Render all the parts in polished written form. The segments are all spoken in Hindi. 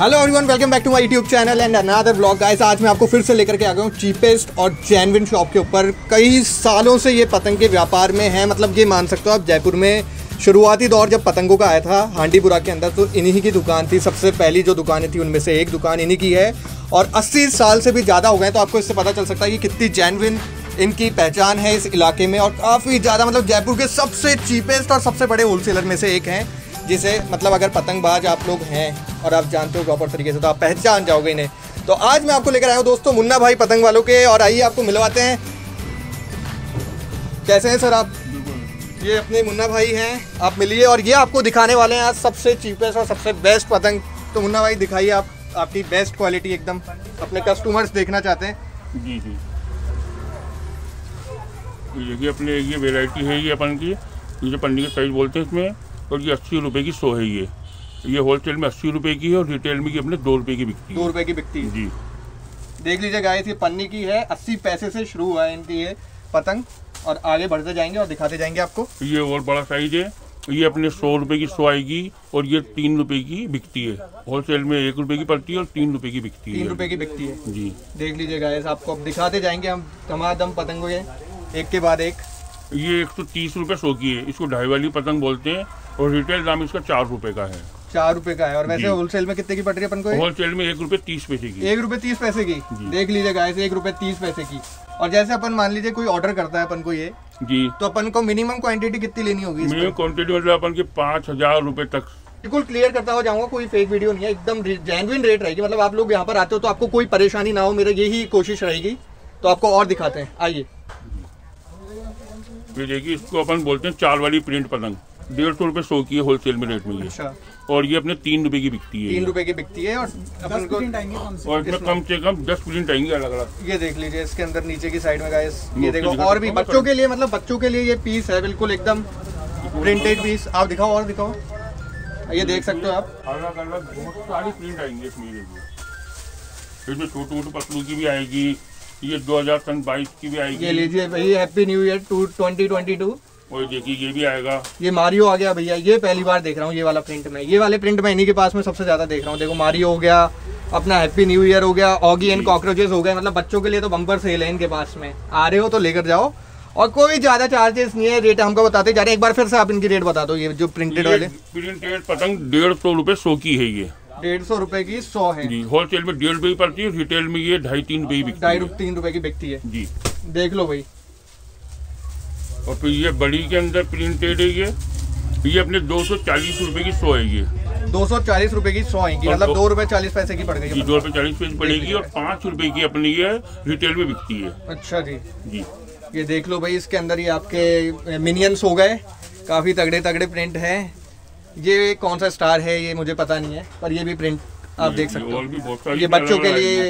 Hello everyone, welcome back to my YouTube channel and another blog guys. आज मैं आपको फिर से लेकर के आ गया हूँ चीपेस्ट और जेन्युइन शॉप के ऊपर। कई सालों से ये पतंग के व्यापार में है, मतलब ये मान सकते हो आप। जयपुर में शुरुआती दौर जब पतंगों का आया था हांडीपुरा के अंदर, तो इन्हीं की दुकान थी। सबसे पहली जो दुकानें थी उनमें से एक दुकान इन्हीं की है और 80 साल से भी ज़्यादा हो गए। तो आपको इससे पता चल सकता है कि कितनी जेन्युइन इनकी पहचान है इस इलाके में। और काफ़ी ज़्यादा, मतलब जयपुर के सबसे चीपेस्ट और सबसे बड़े होलसेलर में से एक हैं, जिसे मतलब अगर पतंगबाज आप लोग हैं और आप जानते हो प्रॉपर तरीके से तो आप पहचान जाओगे इन्हें। तो आज मैं आपको लेकर आया हूँ दोस्तों मुन्ना भाई पतंग वालों के, और आइए आपको मिलवाते हैं। कैसे हैं सर आप? ये अपने मुन्ना भाई हैं, आप मिलिए। और ये आपको दिखाने वाले हैं आज सबसे चीपेस्ट और सबसे बेस्ट पतंग। तो मुन्ना भाई दिखाइए आप आपकी बेस्ट क्वालिटी, एकदम अपने कस्टमर्स देखना चाहते हैं। जी जी, ये अपने ये वैरायटी है, ये अपन की ये जो पन्नी का साइज बोलते हैं इसमें, और ये 80 रुपये की 100 है। ये होलसेल में 80 रुपये की है और रिटेल में ये अपने 2 रुपये की बिकती है। 2 रुपये की बिकती है जी। देख लीजिए गाइस, ये पन्नी की है, 80 पैसे से शुरू हुआ है इनकी ये पतंग, और आगे बढ़ते जाएंगे और दिखाते जाएंगे आपको। ये और बड़ा साइज है, ये अपने 100 रुपये की 100 आएगी और ये 3 रुपये की बिकती है। होलसेल में 1 रुपये की पड़ती है और 3 रुपये की बिकती है। 3 रुपये की बिकती है जी। देख लीजिए गाइस, आपको अब दिखाते जाएंगे हम धमाधम पतंगों के एक के बाद एक। ये 130 रुपये 100 की है, इसको ढाई वाली पतंग बोलते हैं और रिटेल दाम इसका 4 रुपये का है। 4 रुपये का है। और वैसे होलसेल में कितने की पड़ रही है अपन को? होलसेल में 1 रुपये 30 पैसे की। 1 रुपये 30 पैसे की। देख लीजिए गाइस, 1 रुपये 30 पैसे की। और जैसे अपन मान लीजिए कोई ऑर्डर करता है अपन को ये जी, तो अपन को मिनिमम क्वांटिटी कितनी लेनी होगी? मिनिमम क्वांटिटी मतलब अपन के 5000 रुपये तक। बिल्कुल क्लियर करता हो जाऊंगा, कोई फेक वीडियो नहीं है, एकदम जेन्युइन रेट रहेगी। मतलब आप लोग यहाँ पर आते हो तो आपको कोई परेशानी ना हो, मेरा यही कोशिश रहेगी। तो आपको और दिखाते हैं, आइए। ये देखिए, इसको अपन बोलते हैं 4 वाली प्रिंट पतंग। 150 रुपये 100 की है होलसेल में रेट में ये। अच्छा। और ये अपने 3 रुपये की बिकती है। 3 रुपये की बिकती है और अपन को और इसमें कम से कम 10 प्रिंट आएंगे अलग अलग। ये देख लीजिए इसके अंदर नीचे की साइड में गाइस, ये देखो। और भी बच्चों के लिए, मतलब बच्चों के लिए ये पीस है बिल्कुल एकदम प्रिंटेड पीस। आप दिखाओ और दिखाओ, ये देख सकते हो आप। अलग अलग बहुत सारी प्रिंट आएंगे इसमें। इसमें छोटे मोटे पतलू की भी आएगी, ये 2022 की भी आएगी। ये लीजिए भैया, हैप्पी न्यू ईयर 2022। और देखिए ये भी आएगा। ये मारियो आ गया भैया, ये पहली बार देख रहा हूँ ये वाला प्रिंट में। ये वाले प्रिंट में इन्हीं के पास में सबसे ज्यादा देख रहा हूँ। देखो मारियो हो गया, अपना हैप्पी न्यू ईयर हो गया, ऑगी एंड कॉकरोचेस हो गए। मतलब बच्चों के लिए तो बम्पर सेल है इनके पास में। आ रहे हो तो लेकर जाओ, और कोई ज्यादा चार्जेस नहीं है। रेट हमको बताते जा रहे हैं, एक बार फिर से आप इनकी रेट बता दो। ये जो प्रिंटेड वाले प्रिंटेड पतंग 150 रुपये 100 की है। ये 150 रुपए की 100 है जी। होलसेल में 1.5 रुपये की पड़ती है, रिटेल में ये 2.5-3 रुपये की बिकती है। 2.5-3 रुपए की बिकती है जी। देख लो भाई। और फिर ये बड़ी के अंदर प्रिंटेड है, ये अपने 240 रुपये की 100 है। ये 240 रुपए की 100 है, मतलब 2 रुपए 40 पैसे की पड़ गई। 2 रुपये 40 पैसे पड़ेगी और 5 रुपये की अपनी ये रिटेल में बिकती है। अच्छा जी। जी, ये देख लो भाई, इसके अंदर ये आपके मिनियंस हो गए, काफी तगड़े तगड़े प्रिंट है। ये कौन सा स्टार है ये मुझे पता नहीं है, पर ये भी प्रिंट आप देख सकते हो। ये बच्चों के लिए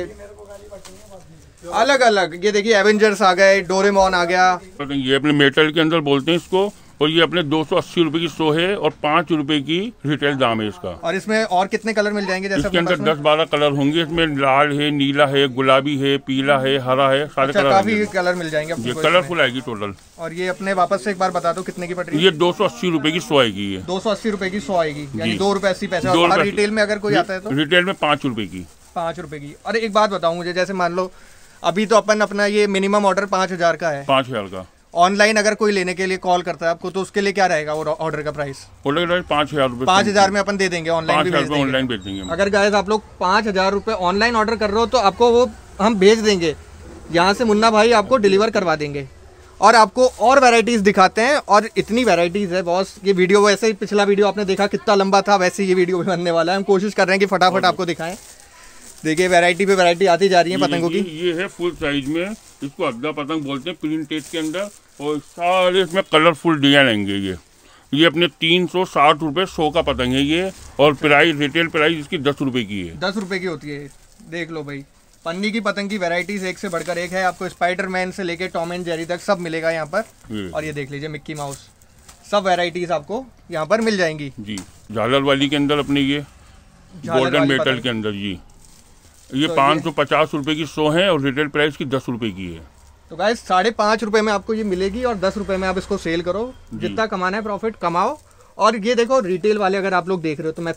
अलग अलग, ये देखिए एवेंजर्स आ गए, डोरेमोन आ गया। ये अपने मेटल के अंदर बोलते हैं इसको, और ये अपने 280 रुपये की 100 है और 5 रुपये की रिटेल दाम है इसका। और इसमें और कितने कलर मिल जाएंगे? जैसे इसके अंदर 10-12 कलर होंगे। इसमें लाल है, नीला है, गुलाबी है, पीला है, हरा है, सारे कलर काफी कलर मिल जाएंगे। ये कलरफुल आएगी टोटल। और ये अपने वापस से एक बार बता दो कितने की पड़ रही है? ये 280 रुपये की 100 आएगी। ये 280 रुपए की 100 आएगी, यानी 2 रुपए 80 पैसे। और रिटेल में अगर कोई आता है तो रिटेल में 5 रुपये की। 5 रुपए की। और एक बात बताऊं मुझे, जैसे मान लो अभी तो अपन अपना ये मिनिमम ऑर्डर 5000 का है। 5000 का। ऑनलाइन अगर कोई लेने के लिए कॉल करता है आपको, तो उसके लिए क्या रहेगा वो ऑर्डर का प्राइस? ऑर्डर का 5000 रुपये। 5000 में अपन दे देंगे, ऑनलाइन भी भेज देंगे। ऑनलाइन भेज देंगे। अगर गाइस आप लोग 5000 रुपये ऑनलाइन ऑर्डर कर रहे हो तो आपको वो हम भेज देंगे, यहाँ से मुन्ना भाई आपको डिलीवर करवा देंगे। और आपको और वैरायटीज दिखाते हैं, और इतनी वैरायटीज है बॉस। ये वीडियो वैसे ही पिछला वीडियो आपने देखा कितना लंबा था, वैसे ये वीडियो भी बनने वाला है। हम कोशिश कर रहे हैं कि फटाफट आपको दिखाएं। देखिए वैरायटी पे वैरायटी आती जा रही है पतंगों की। ये है फुल साइज में, इसको अद्दा पतंग बोलते हैं, प्रिंटेड के अंदर, और सारे इसमें कलरफुल डिजाइन आएंगे। ये अपने 360 रुपये 100 का पतंग है ये। और प्राइस, रिटेल प्राइस इसकी 10 रुपये की है। 10 रुपये की होती है। देख लो भाई, पन्नी की पतंग की वैरायटीज एक से बढ़कर एक है। आपको स्पाइडरमैन से लेके टॉम एंड जेरी तक सब मिलेगा यहाँ पर। और ये देख लीजिए मिक्की माउस, सब वैरायटीज आपको यहाँ पर मिल जाएंगी जी। झालर वाली के अंदर अपने ये गोल्डन मेटल के अंदर जी, ये 550 रुपये की 100 है और रिटेल प्राइस की 10 रुपये की है। तो गाइस 5.5 रुपये में आपको ये मिलेगी, और 10 रुपये में आप इसको सेल करो। जितना कमाना है प्रॉफिट कमाओ। और ये देखो रिटेल वाले अगर आप लोग देख रहे हो तो मैं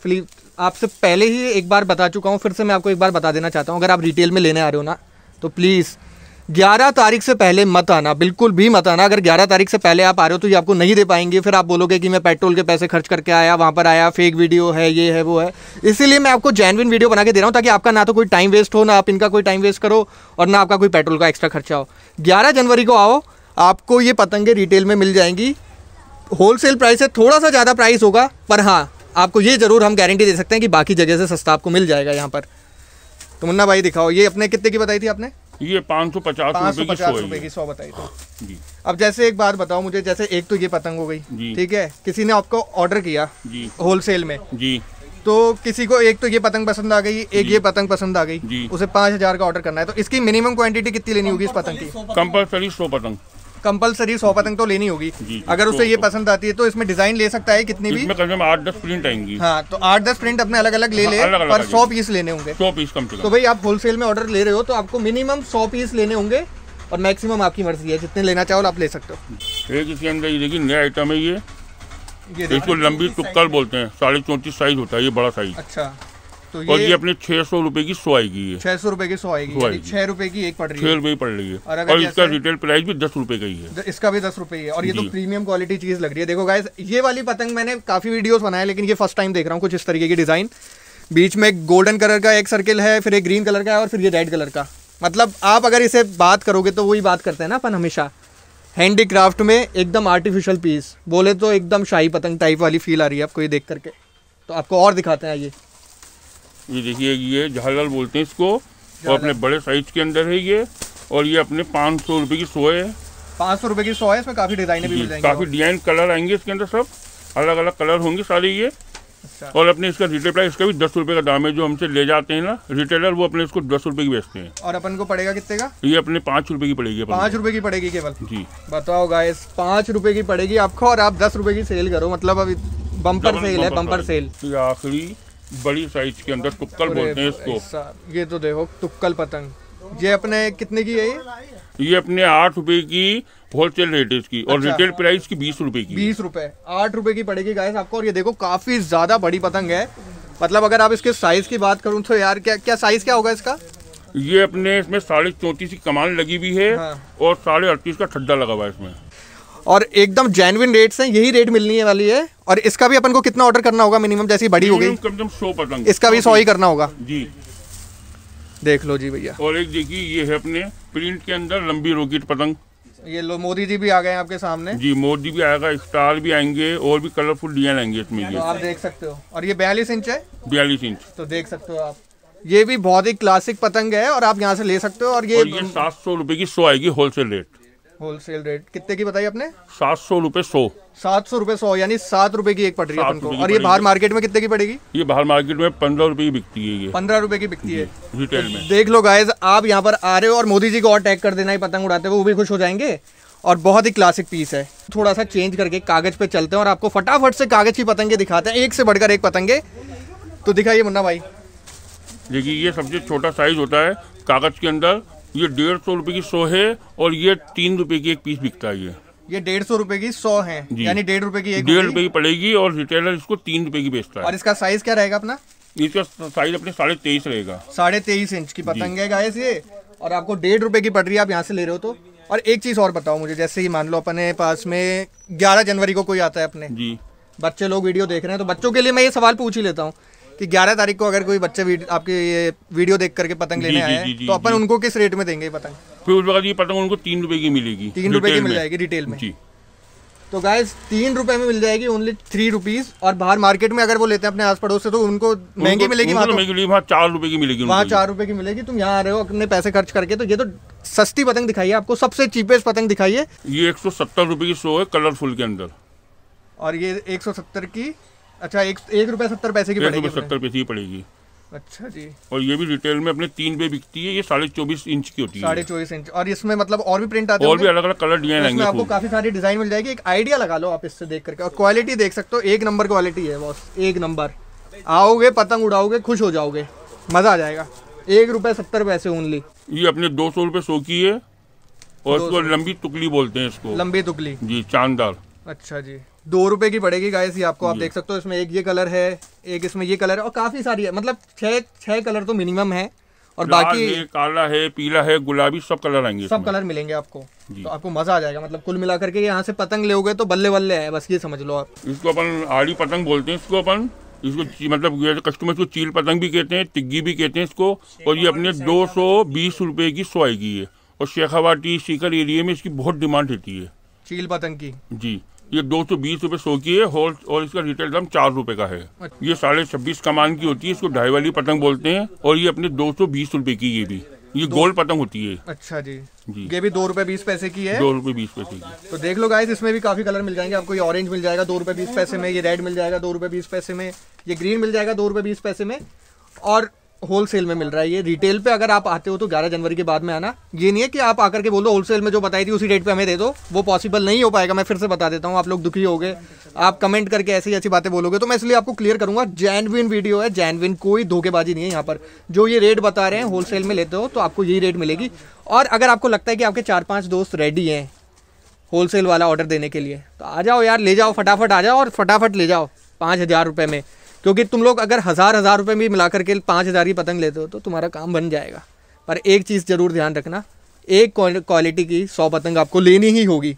आपसे पहले ही एक बार बता चुका हूँ, फिर से मैं आपको एक बार बता देना चाहता हूँ, अगर आप रिटेल में लेने आ रहे हो ना तो प्लीज़ 11 तारीख से पहले मत आना, बिल्कुल भी मत आना। अगर 11 तारीख से पहले आप आ रहे हो तो ये आपको नहीं दे पाएंगे, फिर आप बोलोगे कि मैं पेट्रोल के पैसे खर्च करके आया, वहाँ पर आया, फेक वीडियो है, ये है वो है। इसीलिए मैं आपको जेन्युइन वीडियो बना के दे रहा हूँ, ताकि आपका ना तो कोई टाइम वेस्ट हो, ना आप इनका कोई टाइम वेस्ट करो, और ना आपका कोई पेट्रोल का एक्स्ट्रा खर्चा हो। 11 जनवरी को आओ, आपको ये पतंगे रिटेल में मिल जाएंगी। होलसेल प्राइस से थोड़ा सा ज़्यादा प्राइस होगा, पर हाँ आपको ये ज़रूर हम गारंटी दे सकते हैं कि बाकी जगह से सस्ता आपको मिल जाएगा यहाँ पर। तो मुन्ना भाई दिखाओ, ये अपने कितने की बताई थी आपने? ये 550 रुपए की 100 बताई तो जी। अब जैसे एक बात बताओ मुझे, जैसे एक तो ये पतंग हो गई, ठीक है, किसी ने आपको ऑर्डर किया होलसेल में जी, तो किसी को एक तो ये पतंग पसंद आ गई, एक ये पतंग पसंद आ गई, उसे 5000 का ऑर्डर करना है, तो इसकी मिनिमम क्वांटिटी कितनी लेनी होगी इस पतंग की? कंपलसरी 100 पतंग, कंपलसरी 100 पतंग तो लेनी होगी। अगर उसे ये पसंद आती है तो इसमें डिजाइन ले सकता है कितनी भी? 8-10 प्रिंट आएंगी। हाँ, तो 8-10 प्रिंट अपने अलग अलग ले ले, पर 100 पीस लेने होंगे। 100 पीस कम से कम। तो भाई आप होलसेल में ऑर्डर ले रहे हो तो आपको मिनिमम 100 पीस लेने होंगे, और मैक्सिमम आपकी मर्जी है, जितने लेना चाहो आप ले सकते हो। एक इसके अंदर ये देखिए नया आइटम है, ये इसको लंबी टुक्कल बोलते हैं, 34.5 साइज होता है, ये बड़ा साइज। अच्छा, तो और ये अपने 600 रुपए की 100 आएगी। ये 600 रुपए की 100 आएगी, 6 रुपए की एक पड़ रही है। 6 रुपए पड़ रही है, और इसका रिटेल प्राइस भी 10 रुपए का ही है। इसका भी 10 रुपए ही है, और ये तो प्रीमियम क्वालिटी चीज लग रही है। देखो गाइस, ये वाली पतंग मैंने काफी वीडियोस बनाए, लेकिन ये फर्स्ट टाइम देख रहा हूँ कुछ इस तरीके की डिजाइन। बीच में गोल्डन कलर का एक सर्किल है, फिर एक ग्रीन कलर का है, और फिर ये रेड कलर का। मतलब आप अगर इसे बात करोगे तो वही बात करते हैं ना अपन हमेशा, हैंडीक्राफ्ट में एकदम आर्टिफिशियल पीस, बोले तो एकदम शाही पतंग टाइप वाली फील आ रही है आपको ये देख करके। तो आपको और दिखाते हैं, ये देखिए, ये झालर बोलते हैं इसको, और अपने बड़े साइज के अंदर है ये, और ये अपने 500 रुपए की 100 है। 500 रुपए की 100 है, इसमें काफी डिजाइन भी मिल जाएंगे, काफी डिजाइन कलर आएंगे इसके अंदर, सब अलग अलग कलर होंगे सारे ये। अच्छा। और अपने इसका रिटेल प्राइस, इसका भी 10 रुपए का दाम है। जो हमसे ले जाते हैं ना रिटेलर, वो अपने इसको 10 रुपए की बेचते हैं। और अपन को पड़ेगा कितने का? ये अपने 5 रुपए की पड़ेगी। 5 रुपए की पड़ेगी केवल जी। बताओ गाइस, 5 रुपए की पड़ेगी आपको, और आप 10 रुपए की सेल करो, मतलब अभी बम्पर सेल है, बम्पर सेल। आखिरी बड़ी साइज के अंदर टुक्कल बोलते हैं इसको। ये तो देखो टुक्कल पतंग, ये अपने कितने की है? ये अपने 8 रुपए की होलसेल रेट है इसकी, और रिटेल प्राइस की 20 रुपए की। 20 रुपए, 8 रुपए की पड़ेगी गाइस आपको। और ये देखो काफी ज्यादा बड़ी पतंग है, मतलब अगर आप इसके साइज की बात करूं तो यार क्या साइज क्या होगा इसका? ये अपने इसमें 34.5 की कमान लगी हुई है, और 38.5 का ठड्डा लगा हुआ है इसमें, और एकदम जेन्युइन रेट्स हैं, यही रेट मिलने वाली है। और इसका भी अपन को कितना ऑर्डर करना होगा मिनिमम? जैसी बड़ी हो गई कम से कम 100 पतंग, इसका भी 100 ही करना होगा जी। देख लो जी भैया। और एक देखिए, ये है अपने प्रिंट के अंदर लंबी रॉकेट पतंग। ये लो, मोदी जी भी आ गए आपके सामने। जी, मोदी भी आएगा, स्टार भी आएंगे, और भी कलरफुल डिजाइन आएंगे इसमें। तो आप देख सकते हो, और ये 42 इंच है, 42 इंच, तो देख सकते हो आप, ये भी बहुत ही क्लासिक पतंग है, और आप यहाँ से ले सकते हो। और ये 700 रुपए की 100 आएगी होलसेल रेट। होलसेल रेट कितने की बताई आपने? 700 रुपए 100। 700 रुपए 100, यानी 7 रुपए की एक पड़ रही है अपन को। और ये बाहर मार्केट में कितने की पड़ेगी? ये बाहर मार्केट में 15 रुपए की बिकती है। ये 15 रुपए की बिकती है रिटेल में। देख लो गाइस, आप यहाँ पर आ रहे हो और मोदी जी को और टैग कर देना, ही पतंग उड़ाते हुए वो भी खुश हो जाएंगे। और बहुत ही क्लासिक पीस है। थोड़ा सा चेंज करके कागज पे चलते हैं और आपको फटाफट से कागज की पतंगे दिखाते हैं, एक से बढ़कर एक पतंगे। तो दिखाइए मुन्ना भाई। देखिए, ये सबसे छोटा साइज होता है कागज के अंदर, ये 150 रुपए की 100 है, और ये 3 रुपए की एक पीस बिकता है। ये 150 रुपए की 100 है, यानी 1.5 रुपए की एक, 1.5 रुपए की पड़ेगी, और रिटेलर इसको 3 रुपए की बेचता है। और इसका साइज क्या रहेगा अपना? इसका साइज अपने 23.5 रहेगा। 23.5 इंच की पतंग है गाइस ये, और आपको 1.5 रुपए की पड़ रही है, आप यहाँ से ले रहे हो तो। और एक चीज और बताओ मुझे, जैसे ही मान लो अपने पास में 11 जनवरी को कोई आता है अपने जी, बच्चे लोग वीडियो देख रहे हैं, तो बच्चों के लिए मैं ये सवाल पूछ ही लेता हूँ कि 11 तारीख को अगर कोई बच्चे आपके ये वीडियो देख करके पतंग लेने आए हैं, तो अपन उनको किस रेट में देंगे पतंग? फिर उस वक्त ये पतंग उनको 3 रुपए की मिलेगी। 3 रुपए की मिल जाएगी रिटेल में जी। तो गाइस 3 रुपए में मिल जाएगी, ओनली 3 रुपीज। और बाहर मार्केट में अगर वो लेते हैं अपने आस पड़ोस से, तो उनको महंगी मिलेगी। वहाँ 4 रुपए की मिलेगी, वहाँ 4 रुपए की मिलेगी। तुम यहाँ आ रहे हो अपने पैसे खर्च करके, तो ये तो सस्ती पतंग दिखाइए, आपको सबसे चीपेस्ट पतंग दिखाइए। ये 170 रुपए की 100 है, कलरफुल के अंदर। और ये 170 की, अच्छा 1 रुपए 70 पैसे की पड़ेगी, 70 पैसे की पड़ेगी। अच्छा जी। और ये भी रिटेल में अपने 3 पे बिकती है। ये 24.5 इंच की होती है। 24.5 इंच। और इसमें मतलब और भी प्रिंट आते हैं, और भी अलग अलग कलर डिजाइन आएंगे, आपको काफी सारी डिजाइन मिल जाएगी। एक आइडिया लगा लो आप इससे देख करके। और क्वालिटी देख सकते हो, 1 नंबर क्वालिटी है बॉस, 1 नंबर। आओगे पतंग उड़ाओगे, खुश हो जाओगे, मजा आ जाएगा। 1 रुपए 70 पैसे ओनली। ये अपने 200 रुपए 100 की है, और इसको लंबी टुकली बोलते हैं इसको। लंबी टुकली जी, चांदार। अच्छा जी, 2 रुपए की पड़ेगी गाइस ये आपको। आप देख सकते हो इसमें एक ये कलर है, एक इसमें ये कलर है और काफी सारी है, मतलब छह कलर तो मिनिमम है और बाकी काला है, पीला है, गुलाबी, सब कलर आएंगे, सब कलर मिलेंगे आपको। तो आपको मजा आ जाएगा। मतलब कुल मिलाकर के यहाँ से पतंग लोगे तो बल्ले बल्ले है, बस ये समझ लो आप। इसको अपन आड़ी पतंग बोलते हैं, इसको अपन मतलब कस्टमर को चील पतंग भी कहते हैं, टिग्गी भी कहते हैं इसको। और ये अपने 220 रुपए की 100 आएगी ये। और शेखावाटी सीकर एरिया में इसकी बहुत डिमांड रहती है चील पतंग की। जी, ये 220 रुपए 100 की है और इसका रिटेल दाम 4 रुपए का है। ये 26.5 कमान की होती है, इसको ढाई वाली पतंग बोलते हैं। और ये अपने 220 रुपए की, ये गोल पतंग होती है। अच्छा जी, ये भी 2 रुपए 20 पैसे की है। 2 रुपए 20 पैसे की। तो देख लो गाइस, इसमें भी काफी कलर मिल जाएंगे आपको। ये ऑरेंज मिल जाएगा 2 रुपए 20 पैसे में, ये रेड मिल जाएगा 2 रुपए 20 पैसे में, ये ग्रीन मिल जाएगा 2 रुपए 20 पैसे में और होलसेल में मिल रहा है ये। रिटेल पे अगर आप आते हो तो 11 जनवरी के बाद में आना। ये नहीं है कि आप आकर के बोल दो होलसेल में जो बताई थी उसी रेट पे हमें दे दो, वो पॉसिबल नहीं हो पाएगा। मैं फिर से बता देता हूँ, आप लोग दुखी हो गए, आप कमेंट करके ऐसी ऐसी बातें बोलोगे, तो मैं इसलिए आपको क्लियर करूंगा। जेन्युइन वीडियो है, जेन्युइन, कोई धोखेबाजी नहीं है यहाँ पर। जो ये रेट बता रहे हैं होलसेल में लेते हो तो आपको यही रेट मिलेगी। और अगर आपको लगता है कि आपके 4-5 दोस्त रेडी हैं होलसेल वाला ऑर्डर देने के लिए तो आ जाओ यार, ले जाओ, फटाफट आ जाओ और फटाफट ले जाओ 5,000 रुपये में। क्योंकि तुम लोग अगर हज़ार रुपये भी मिला करके 5,000 की पतंग लेते हो तो तुम्हारा काम बन जाएगा। पर एक चीज़ ज़रूर ध्यान रखना, एक क्वालिटी की 100 पतंग आपको लेनी ही होगी।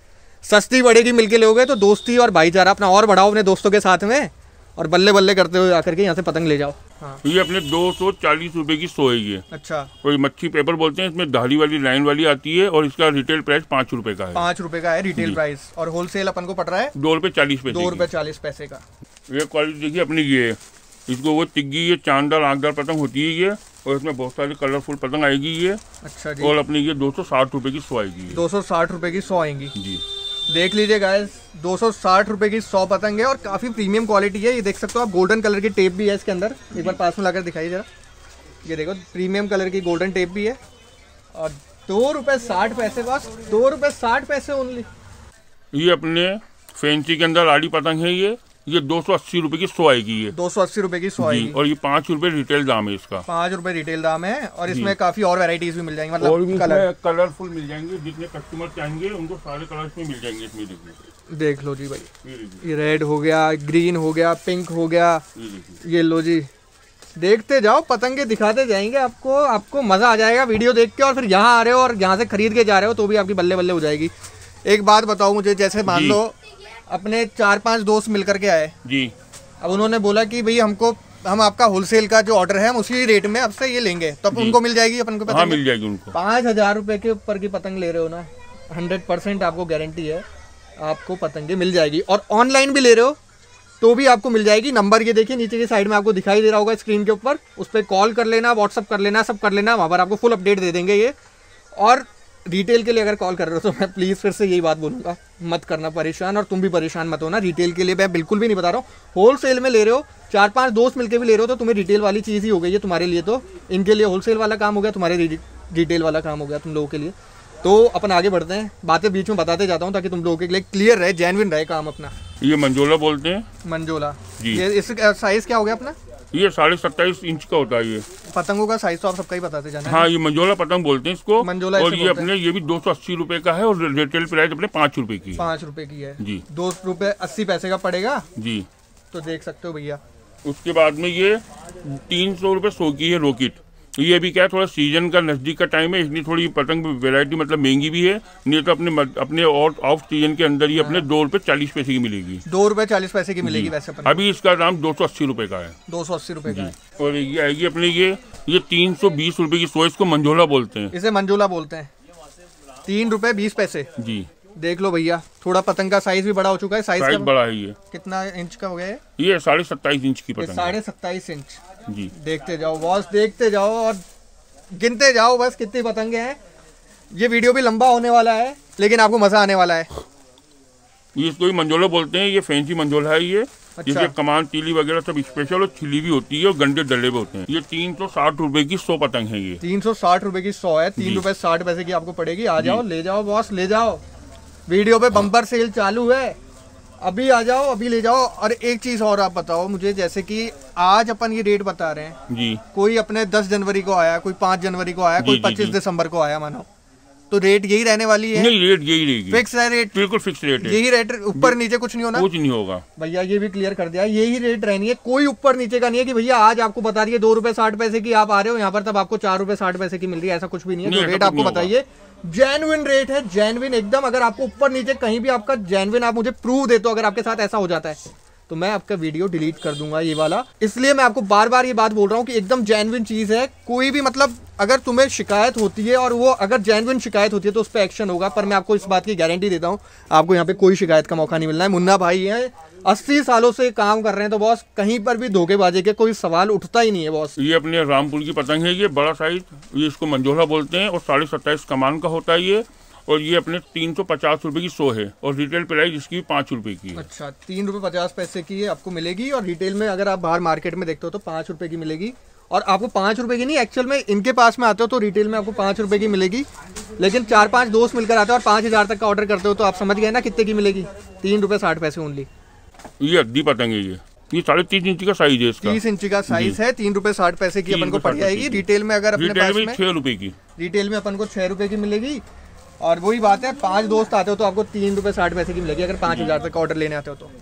सस्ती बढ़ेगी मिलके लोगे तो दोस्ती और भाईचारा अपना और बढ़ाओ अपने दोस्तों के साथ में और बल्ले बल्ले करते हुए आकर के यहाँ से पतंग ले जाओ। हाँ। ये अपने 240 रुपए की 100 है ये। अच्छा। और ये मच्छी पेपर बोलते हैं, इसमें धारी वाली लाइन वाली आती है और इसका रिटेल प्राइस 5 रुपए का है। 5 रुपए का है रिटेल प्राइस और होलसेल अपन को पड़ रहा है 2 रुपए 40 पैसे। 2 रुपए 40 पैसे का। ये क्वालिटी देखिए अपनी, ये इसको वो तिग्गी, ये चांदार आंखदार पतंग होती है ये। और इसमें बहुत सारी कलरफुल पतंग आएगी ये। अच्छा जी। और अपनी ये 260 रुपए की 100 आएगी। 260 रुपए की 100 आएंगी जी। देख लीजिए गाइस, 260 रुपए की 100 पतंग है और काफ़ी प्रीमियम क्वालिटी है। ये देख सकते हो आप, गोल्डन कलर की टेप भी है इसके अंदर। एक बार पास में लाकर दिखाइए जरा। ये देखो प्रीमियम कलर की गोल्डन टेप भी है और 2 रुपए 60 पैसे, बस 2 रुपए 60 पैसे ओनली। ये अपने फैंसी के अंदर आड़ी पतंग है ये 280 रुपए की 100 आएगी ये। 280 रुपए की 100 आएगी। और ये 5 रुपए रिटेल दाम है इसका। 5 रुपए रिटेल दाम है और इसमें काफी और वैरायटीज भी मिल जाएंगी। मतलब और भी कलरफुल मिल जाएंगे, जितने कस्टमर चाहेंगे उनको सारे कलर में मिल जाएंगे इसमें। देखिए, देख लो जी भाई, ये रेड हो गया, ग्रीन हो गया, पिंक हो गया, ये लो जी। देखते जाओ, पतंगे दिखाते जाएंगे आपको, आपको मजा आ जाएगा वीडियो देख के। और फिर यहाँ आ रहे हो और यहाँ से खरीद के जा रहे हो तो भी आपकी बल्ले बल्ले हो जाएगी। एक बात बताओ मुझे, जैसे मान लो अपने 4-5 दोस्त मिल करके आए जी, अब उन्होंने बोला कि भाई हम आपका होलसेल का जो ऑर्डर है हम उसी रेट में आपसे ये लेंगे, तो उनको मिल जाएगी अपन को पतंग? हाँ, मिल जाएगी उनको। 5,000 रुपए के ऊपर की पतंग ले रहे हो ना, 100% आपको गारंटी है आपको पतंगे मिल जाएगी। और ऑनलाइन भी ले रहे हो तो भी आपको मिल जाएगी। नंबर ये देखिए नीचे की साइड में आपको दिखाई दे रहा होगा स्क्रीन के ऊपर, उस पर कॉल कर लेना, व्हाट्सअप कर लेना, सब कर लेना, वहाँ पर आपको फुल अपडेट दे देंगे ये। और रिटेल के लिए अगर कॉल कर रहे हो तो मैं प्लीज़ फिर से यही बात बोलूँगा, मत करना परेशान और तुम भी परेशान मत होना। रिटेल के लिए मैं बिल्कुल भी नहीं बता रहा हूँ। होलसेल में ले रहे हो, 4-5 दोस्त मिलकर भी ले रहे हो तो तुम्हें रिटेल वाली चीज़ ही हो गई है तुम्हारे लिए। तो इनके लिए होलसेल वाला काम हो गया, तुम्हारे रिटेल वाला काम हो गया तुम लोगों के लिए। तो अपन आगे बढ़ते हैं, बातें बीच में बताते जाता हूँ ताकि तुम लोगों के लिए क्लियर रहे, जेन्युइन रहे काम अपना। ये मंजोला बोलते हैं। मंजोला जी। ये इस साइज़ क्या हो गया अपना? ये 27.5 इंच का होता है ये। पतंगों का साइज तो आप सबका ही बताते जाना। हाँ, ये मंजोला पतंग बोलते हैं इसको। मंजोला। और ये अपने ये भी 280 रुपए का है और रिटेल प्राइस अपने 5 रुपए की। 5 रुपए की है जी। 2 रुपए 80 पैसे का पड़ेगा जी। तो देख सकते हो भैया। उसके बाद में ये 300 रुपए 100 की है रॉकेट। ये भी क्या है, थोड़ा सीजन का नजदीक का टाइम है, इसलिए थोड़ी पतंग वैरायटी मतलब महंगी भी है। नहीं तो अपने और ऑफ सीजन के अंदर ही अपने 2 रुपए 40 पैसे की मिलेगी। 2 रुपए 40 पैसे की मिलेगी वैसे अपन। अभी इसका दाम 280 रुपए का है। 280 रुपए का है। और ये आएगी अपने ये 320 रुपए की 100, इसको मंजोला बोलते हैं। इसे मंजोला बोलते हैं। 3 रुपए 20 पैसे जी। देख लो भैया, थोड़ा पतंग का साइज भी बड़ा हो चुका है। साइज बड़ा है ये। कितना इंच का हो गया है? ये 27.5 इंच की पतंग। 27.5 इंच जी। देखते जाओ बॉस, देखते जाओ और गिनते जाओ बस कितनी पतंगे हैं। ये वीडियो भी लंबा होने वाला है लेकिन आपको मजा आने वाला है। ये इसको मंजोला बोलते हैं। ये फैंसी मंजोला है ये। अच्छा। जिसके कमान तीली वगैरह सब स्पेशल और छिली भी होती है और गंडे डले भी होते हैं। ये 360 रुपए की 100 पतंग है ये। 360 रुपए की 100 है। 3 रुपए 60 पैसे की आपको पड़ेगी। आ जाओ, ले जाओ बॉस, ले जाओ। वीडियो पे बम्पर सेल चालू है, अभी आ जाओ, अभी ले जाओ। और एक चीज और आप बताओ मुझे, जैसे कि आज अपन ये रेट बता रहे हैं जी। कोई अपने 10 जनवरी को आया, कोई 5 जनवरी को आया, कोई 25 दिसंबर को आया, मानो तो रेट यही रहने वाली है? नहीं, रेट यही रहेगी, फिक्स है रेट, बिल्कुल फिक्स रेट है, यही रेट, ऊपर नीचे कुछ नहीं होना, कुछ नहीं होगा भैया। ये भी क्लियर कर दिया, यही रेट रहनी है, कोई ऊपर नीचे का नहीं है कि भैया आज आपको बता रही है 2 रुपए 60 पैसे की आप आ रहे हो यहाँ पर, तब आपको 4 रुपए 60 पैसे की मिल रही है, ऐसा कुछ भी नहीं है। जो रेट आपको बताइए जेन्युइन रेट है, जेन्युइन एकदम। अगर आपको ऊपर नीचे कहीं भी आपका जेन्युइन आप मुझे प्रूव दे, तो अगर आपके साथ ऐसा हो जाता है तो मैं आपका वीडियो डिलीट कर दूंगा ये वाला। इसलिए मैं आपको बार बार ये बात बोल रहा हूँ कि एकदम जेन्युइन चीज है। कोई भी मतलब अगर तुम्हें शिकायत होती है और वो अगर जेन्युइन शिकायत होती है तो उस पर एक्शन होगा, पर मैं आपको इस बात की गारंटी देता हूँ आपको यहाँ पे कोई शिकायत का मौका नहीं मिलना है। मुन्ना भाई हैं, 80 सालों से काम कर रहे हैं, तो बॉस कहीं पर भी धोखेबाजी के कोई सवाल उठता ही नहीं है बॉस। ये अपने रामपुर की पतंग है, ये बड़ा साइज, ये इसको मंजोला बोलते हैं और 27.5 कमान का होता है ये। और ये अपने 350 रुपए की 100 है और रिटेल प्राइस इसकी 5 रुपए की है। अच्छा, 3 रुपये 50 पैसे की ये आपको मिलेगी और रिटेल में अगर आप बाहर मार्केट में देखते हो तो 5 रुपए की मिलेगी। और आपको 5 रुपए की नहीं, एक्चुअल में इनके पास में आते हो तो रिटेल में आपको 5 रुपए की मिलेगी, लेकिन 4-5 दोस्त मिलकर आते हो और 5000 तक का ऑर्डर करते हो तो आप समझ गए ना कितने की मिलेगी, 3 रुपये 60 पैसे ओनली। ये अद्दी पतंग है, ये 3.5 इंच का साइज है इसका, 30 इंच का साइज है, 3 रुपये 60 पैसे की अपन को पड़ जाएगी। रिटेल में अगर अपने पास में 6 रुपए की, रिटेल में अपन को 6 रुपए की मिलेगी। और वही बात है, 5 दोस्त आते हो तो आपको 3 रुपये 60 पैसे की मिलेगी अगर 5000 तक ऑर्डर लेने आते हो तो।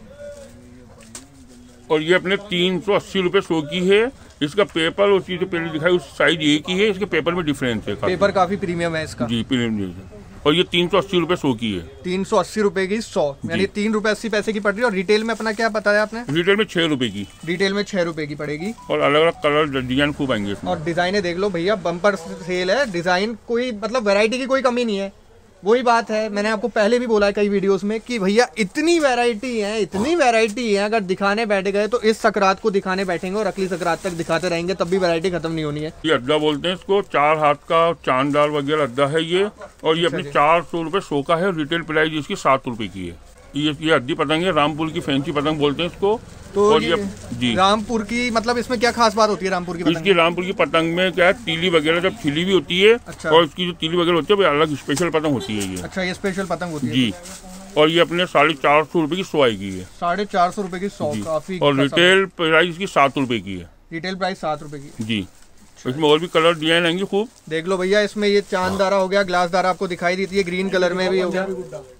और ये अपने 380 रुपए 100 की है। इसका पेपर और चीज़ पहले दिखाई उस साइज एक ही है, इसके पेपर में डिफरेंस है, पेपर काफी प्रीमियम है इसका जी, प्रीमियम। और ये 380 रुपए 100 की है, 380 रुपए की 100, यानी 3 रुपए 80 पैसे की पड़ रही है। और रिटेल में अपना क्या बताया आपने? रिटेल में 6 रुपए की, रिटेल में 6 रुपए की पड़ेगी। और अलग अलग कलर डिजाइन खूब आएंगे इसमें। और डिजाइने देख लो भैया, बम्पर सेल है, डिजाइन कोई मतलब वैरायटी की कोई कमी नहीं है। वही बात है, मैंने आपको पहले भी बोला है कई वीडियोस में कि भैया इतनी वैरायटी है, इतनी वैरायटी है, अगर दिखाने बैठ गए तो इस सकरात को दिखाने बैठेंगे और अगली सकरात तक दिखाते रहेंगे, तब भी वैरायटी खत्म नहीं होनी है। ये अड्डा बोलते हैं इसको, 4 हाथ का चांदार वगैरह अड्डा है ये। और ये अपनी 400 रुपए 100 का है, रिटेल प्राइस इसकी 7 रुपए की है। ये अद्दी पतंग है, रामपुर की फैंसी पतंग बोलते हैं इसको। तो और ये जी रामपुर की मतलब इसमें क्या खास बात होती है रामपुर की पतंग? इसकी रामपुर की पतंग में क्या है, तीली वगैरह जब खिली भी होती है। अच्छा। और इसकी जो तीली वगैरह होती है वो अलग स्पेशल पतंग होती है ये। अच्छा, ये स्पेशल पतंग होती है जी। और ये अपने 450 रुपए की 100 आएगी है, 450 रुपए की 100, काफी। और रिटेल प्राइस इसकी 7 रुपए की है, रिटेल प्राइस 7 रुपए की जी। इसमें और भी कलर डिजाइन आएंगे खूब। देख लो भैया, इसमें ये चांद दारा हो गया, ग्लास दारा आपको दिखाई देती है, ग्रीन कलर में भी हो गया।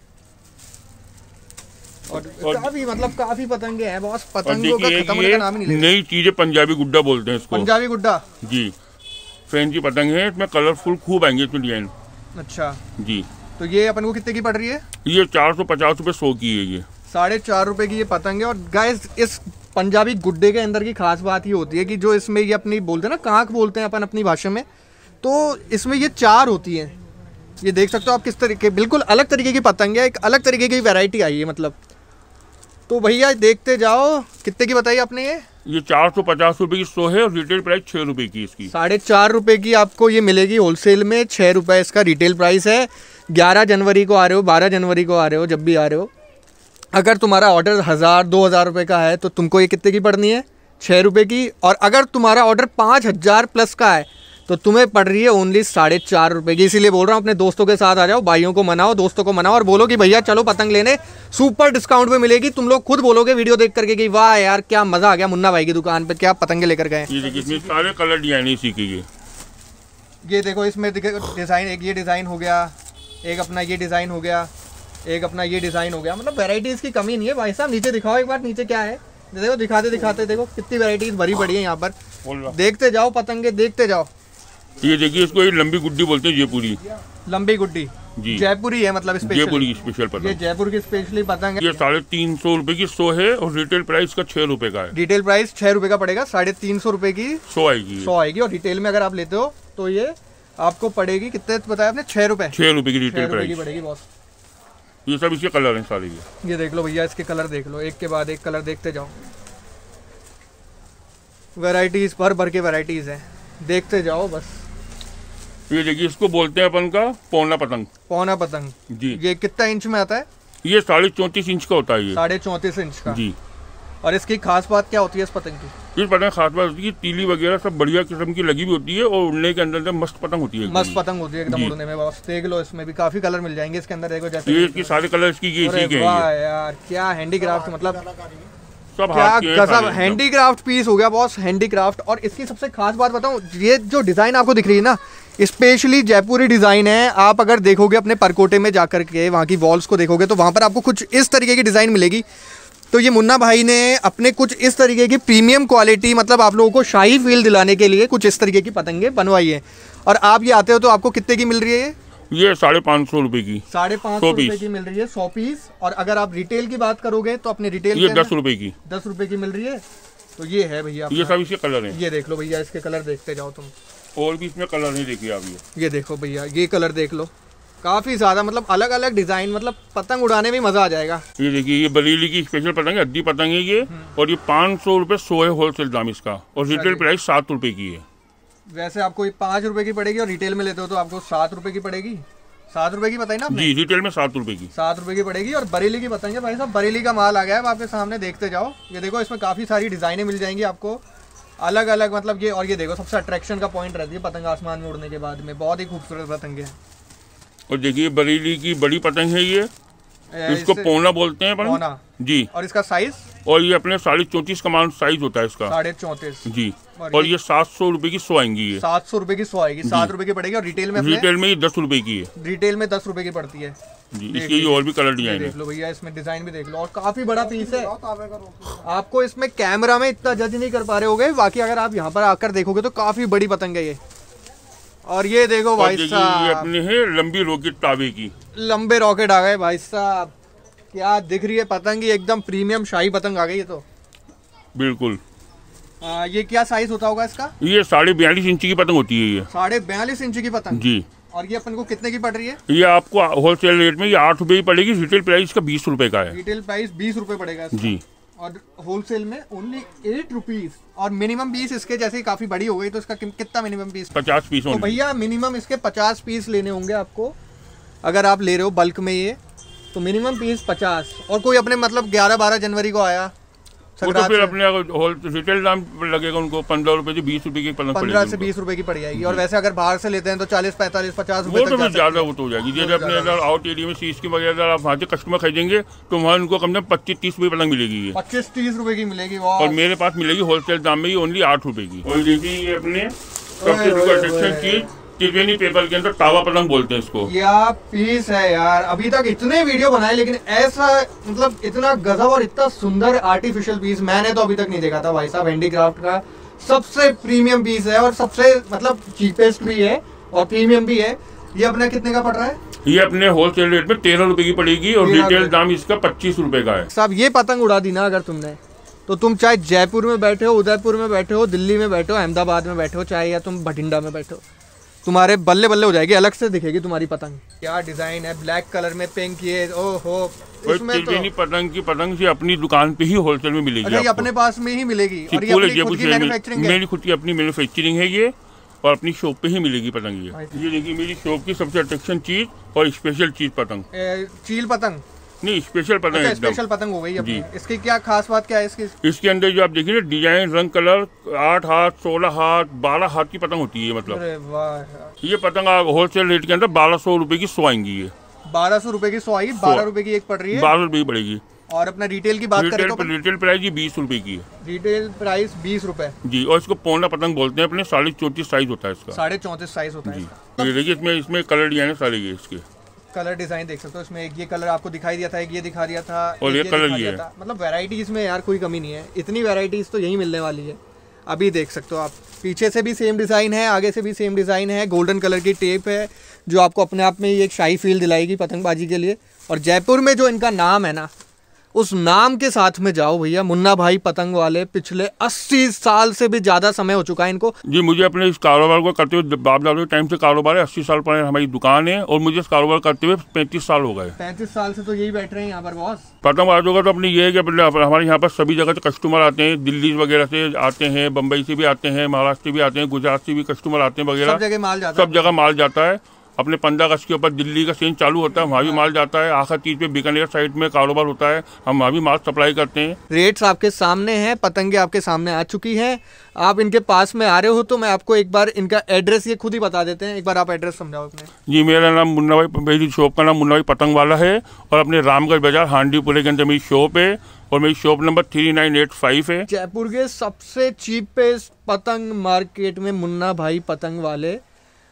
और काफी मतलब काफी पतंगे हैं बॉस, पतंगों का खत्म होने का नाम ही नहीं लेता। नई चीजें पंजाबी गुड्डा बोलते हैं इसको, पंजाबी गुड्डा जी। फैंसी पतंग है, इसमें कलरफुल खूब आएंगे इसमें डिजाइन। अच्छा जी। तो ये अपन को कितने की पड़ रही है? ये 450 रुपए 100 की है, ये 4.5 रुपए की ये पतंग है। और गाइस, इस पंजाबी गुड्डे के अंदर की खास बात ये होती है कि जो इसमें ये अपनी बोलते हैं ना, कांक बोलते हैं अपन अपनी भाषा में, तो इसमें ये 4 होती है। ये देख सकते हो आप किस तरीके, बिल्कुल अलग तरीके की पतंग है, एक अलग तरीके की वैरायटी आई है मतलब। तो भैया देखते जाओ, कितने की बताइए आपने? ये 450 रुपए की 100 है और रिटेल प्राइस 6 रुपए की इसकी। 4.5 रुपए की आपको ये मिलेगी होलसेल में, 6 रुपए इसका रिटेल प्राइस है। 11 जनवरी को आ रहे हो, 12 जनवरी को आ रहे हो, जब भी आ रहे हो, अगर तुम्हारा ऑर्डर 1000-2000 रुपए का है तो तुमको ये कितने की पड़नी है? 6 रुपए की। और अगर तुम्हारा ऑर्डर 5000 प्लस का है तो तुम्हें पड़ रही है ओनली 4.5 रुपए की। इसीलिए बोल रहा हूँ, अपने दोस्तों के साथ आ जाओ, भाइयों को मनाओ, दोस्तों को मनाओ और बोलो कि भैया चलो पतंग लेने, सुपर डिस्काउंट पे मिलेगी। तुम लोग खुद बोलोगे वीडियो देख करके कि वाह यार क्या मजा आ गया, मुन्ना भाई की दुकान पे क्या पतंगे लेकर गए। ये देखिए, इसमें सारे कलर डिजाइन इसी के। ये देखो, इसमें डिजाइन, एक ये डिजाइन हो गया, एक अपना ये डिजाइन हो गया, एक अपना ये डिजाइन हो गया। मतलब वैरायटीज की कमी नहीं है भाई साहब। नीचे दिखाओ एक बार, नीचे क्या है देखो, दिखाते दिखाते देखो कितनी वैरायटीज भरी पड़ी है यहाँ पर। देखते जाओ पतंगे, देखते जाओ। ये देखिए, इसको लंबी गुड्डी बोलते हैं, जयपुरी। लंबी गुड्डी जी, जयपुरी है मतलब स्पेशल, जयपुरी की स्पेशल पतंग। ये जयपुर की स्पेशली पतंग है। ये 350 रुपए की 100 है और रिटेल प्राइस का 6 रुपए का है। रिटेल प्राइस 6 रुपए का पड़ेगा, 350 रुपए की 100 आएगी, 100 आएगी। और रिटेल में अगर आप लेते हो तो ये आपको पड़ेगी कितने बताया आपने? 6 रुपए, 6 रुपए की रिटेल 6 रुपए की प्राइस पड़ेगी बॉस। ये सब इसके कलर हैं सारे। ये देख लो भैया, इसके कलर देख लो, एक के बाद एक कलर देखते जाओ। वैरायटीज भर भर के वैरायटीज है, देखते जाओ बस। ये देखिए, इसको बोलते हैं अपन का पौना पतंग। पौना पतंग जी। ये कितना इंच में आता है? ये 34.5 इंच का होता है ये। 34.5 इंच का जी। और इसकी खास बात क्या होती है इस पतंग की? इस पतंग खास बात होती है, तीली वगैरह सब बढ़िया किस्म की लगी हुई होती है और उड़ने के अंदर मस्त पतंग होती है, मस्त पतंग होती है एकदम उड़ने में बॉस। देख लो, इसमें भी काफी कलर मिल जाएंगे इसके अंदर। देखो जैसे ये इसके सारे कलर इसकी इसी के हैं। वाह यार क्या हैंडीक्राफ्ट, मतलब सब क्या हाथ के गजब हैंडीक्राफ्ट पीस हो गया बॉस, हैंडीक्राफ्ट। और इसकी सबसे खास बात बताऊं, ये जो डिजाइन आपको दिख रही है ना, स्पेशली जयपुरी डिज़ाइन है। आप अगर देखोगे अपने परकोटे में जाकर के वहाँ की वॉल्स को देखोगे तो वहाँ पर आपको कुछ इस तरीके की डिज़ाइन मिलेगी। तो ये मुन्ना भाई ने अपने कुछ इस तरीके की प्रीमियम क्वालिटी, मतलब आप लोगों को शाही फील दिलाने के लिए कुछ इस तरीके की पतंगे बनवाई है। और आप ये आते हो तो आपको कितने की मिल रही है? ये 550 रुपए की, 550 रुपए की मिल रही है 100 पीस। और अगर आप रिटेल की बात करोगे तो अपने रिटेल ये 10 रुपए की, 10 रुपए की मिल रही है। तो ये है भैया, ये सब इसके कलर है। ये देख लो भैया, इसके कलर देखते जाओ तुम। और भी इसमें कलर नहीं देखिए आप। ये देखो भैया, ये कलर देख लो, काफी ज्यादा मतलब अलग अलग डिजाइन, मतलब पतंग उड़ाने में मजा आ जाएगा। ये देखिए, ये बरेली की स्पेशल पतंग है, अद्दी पतंग है ये। और ये 500 रुपए 100 है होलसेल दाम इसका, और रिटेल प्राइस 7 रुपए की है। वैसे आपको 5 रुपए की पड़ेगी और रिटेल में लेते हो तो आपको 7 रुपए की पड़ेगी। 7 रुपए की बताई ना आपने? जी, रिटेल में 7 रुपए की, 7 रुपए की पड़ेगी। और बरेली की पतंग है भाई साहब, बरेली का माल आ गया है आपके सामने, देखते जाओ। ये देखो, इसमें काफी सारी डिजाइनें मिल जाएंगी आपको अलग अलग, मतलब ये। और ये देखो, सबसे अट्रैक्शन का पॉइंट रहती है पतंग आसमान में उड़ने के बाद में, बहुत ही खूबसूरत पतंग है। और देखिए बरेली की बड़ी पतंग है ये, इसको पौना बोलते हैं पौना जी। और इसका साइज? और ये अपने 34.5 का मान साइज होता है इसका, 34.5 जी। और ये 700 रुपए की 100 आएंगी। ये 700 रुपए की 100 आएगी, 7 रुपए की पड़ेगी। और रिटेल में ये 10 रुपए की है। रिटेल में 10 रुपए की पड़ती है जी। इसके ये और भी कलर डिजाइन है, देख लो भैया, इसमें डिजाइन भी देख लो। और काफी बड़ा पीस है, आपको इसमें कैमरा में इतना जज नहीं कर पा रहे होगे, बाकी अगर आप यहाँ पर आकर देखोगे तो काफी बड़ी पतंग है ये। और ये देखो भाई साहब, ये अपने है लंबी रॉकेट तावे की, लंबे रॉकेट आ गए भाई साहब। क्या दिख रही है पतंग, ये एकदम प्रीमियम शाही पतंग आ गई है। तो बिल्कुल। ये क्या साइज होता होगा इसका? ये 42.5 इंच की पतंग होती है ये, 42.5 इंच की पतंग जी। और ये अपन को कितने की पड़ रही है? ये आपको होलसेल रेट में ये 8 रुपए की पड़ेगी, रिटेल प्राइस का 20 रुपए का है। रिटेल प्राइस 20 रुपए पड़ेगा इसका। जी। और होलसेल में ओनली 8 रुपीज। और मिनिमम पीस इसके जैसे ही काफी बड़ी हो गई तो इसका कितना मिनिमम पीस? 50 पीस। तो भैया मिनिमम इसके 50 पीस लेने होंगे आपको, अगर आप ले रहे हो बल्क में ये, तो मिनिमम पीस 50। और कोई अपने मतलब 11-12 जनवरी को आया, वो तो फिर अपने रिटेल दाम लगेगा उनको 15 रुपए से 20 रुपए की पतंग, 15 से 20 रुपए की पड़ जाएगी। और वैसे अगर बाहर से लेते हैं तो 40, 45, 50 रुपए तक ज्यादा वो तो हो जाएगी। जैसे अपने अगर आउट एरिया में सीज की वगैरह आप वहाँ से कस्टमर खरीदेंगे तो वहाँ उनको कम से कम 25-30 रुपए पतंग मिलेगी, 25-30 रुपए की मिलेगी। और मेरे पास मिलेगी होलसेल दाम में ओनली 8 रुपए की। और देखिए ये अपने सबसे चीज टिफिनी पेपर के अंदर तावा पतंग बोलते हैं इसको। क्या पीस है यार, अभी तक इतने वीडियो बनाए लेकिन ऐसा मतलब इतना गजब और इतना सुंदर आर्टिफिशियल पीस मैंने तो अभी तक नहीं देखा था भाई साहब। हैंडीक्राफ्ट का सबसे प्रीमियम पीस है और सबसे मतलब चीपेस्ट भी है और प्रीमियम भी है। ये अपने कितने का पड़ रहा है? ये अपने होलसेल रेट में 13 रुपए की पड़ेगी और रिटेल दाम इसका 25 रुपए का है। साहब ये पतंग उड़ा दी ना अगर तुमने, तो तुम चाहे जयपुर में बैठे हो, उदयपुर में बैठे हो, दिल्ली में बैठे हो, अहमदाबाद में बैठे हो, चाहे या तुम भटिंडा में बैठे हो, तुम्हारे बल्ले बल्ले हो जाएगी, अलग से दिखेगी तुम्हारी पतंग। क्या डिजाइन है, ब्लैक कलर में पिंक, ये ओहो। इसमें तो पतंग की पतंग से अपनी दुकान पे ही होलसेल में मिलेगी। अच्छा, ये अपने पास में ही मिलेगी और ये अपनी खुद की मैन्युफैक्चरिंग है? मेरी खुद की अपनी मैन्युफैक्चरिंग है ये, और अपनी शॉप पे ही मिलेगी पतंग ये देखिए मेरी शॉप की सबसे अट्रैक्शन चीज और स्पेशल चीज पतंग। चील पतंग नहीं, स्पेशल पतंग। अच्छा, स्पेशल पतंग हो गई अपनी। इसकी क्या खास बात क्या है इसकी? इसके अंदर जो आप देखिए डिजाइन, रंग, कलर, 8 हाथ, 16 हाथ, 12 हाथ की पतंग होती है। मतलब अरे वाह, ये पतंग होलसेल रेट के अंदर 1200 रुपए की 100 आएंगी। ये 1200 रुपए की 100 आएगी, 12 रुपए की एक पड़ रही है, 12 रुपए की पड़ेगी। और अपना रिटेल की बात करें तो रिटेल प्राइस 20 रुपए की है। रिटेल प्राइस 20 रुपए जी। और इसको पौना पतंग बोलते हैं अपने, 34.5 साइज होता है इसका। 34.5 साइज होता है जी। ये देखिए इसमें कलर डिजाइन है सारे, ये इसके कलर डिजाइन देख सकते हो। इसमें एक ये कलर आपको दिखाई दिया था, एक ये दिखा दिया था, और ये कलर ये था। मतलब वैरायटीज में यार कोई कमी नहीं है, इतनी वैरायटीज तो यही मिलने वाली है। अभी देख सकते हो आप, पीछे से भी सेम डिज़ाइन है, आगे से भी सेम डिज़ाइन है। गोल्डन कलर की टेप है जो आपको अपने आप में ही एक शाही फील दिलाएगी पतंगबाजी के लिए। और जयपुर में जो इनका नाम है ना, उस नाम के साथ में जाओ भैया। मुन्ना भाई पतंग वाले पिछले 80 साल से भी ज़्यादा समय हो चुका है इनको। जी, मुझे अपने इस कारोबार को करते हुए बाप दादा के टाइम से कारोबार है। 80 साल पर हमारी दुकान है और मुझे इस कारोबार करते हुए 35 साल हो गए। 35 साल से तो यही बैठ रहे हैं यहाँ पर बॉस। पतंगबाजों का तो अपनी ये है कि हमारे यहाँ पर सभी जगह से कस्टमर आते हैं, दिल्ली वगैरह से आते हैं, बम्बई से भी आते हैं, महाराष्ट्र से भी आते हैं, गुजरात से भी कस्टमर आते हैं वगैरह। सब जगह माल जाता है। अपने 15 अगस्त के ऊपर दिल्ली का सीन चालू होता है, वहाँ भी माल जाता है। आखिर चीज पे बीकानेर साइड में कारोबार होता है, हम वहाँ भी माल सप्लाई करते हैं। रेट्स आपके सामने हैं, पतंगे आपके सामने आ चुकी हैं। आप इनके पास में आ रहे हो तो मैं आपको एक बार इनका एड्रेस ये खुद ही बता देते हैं। एक बार आप एड्रेस समझाओ अपने। जी, मेरा नाम मुन्ना भाई, मेरी शॉप का नाम मुन्ना भाई पतंग वाला है और अपने रामगढ़ बाजार हांडीपुरे के अंदर मेरी शॉप है और मेरी शॉप नंबर 3985 है। जयपुर के सबसे चीपेस्ट पतंग मार्केट में मुन्ना भाई पतंग वाले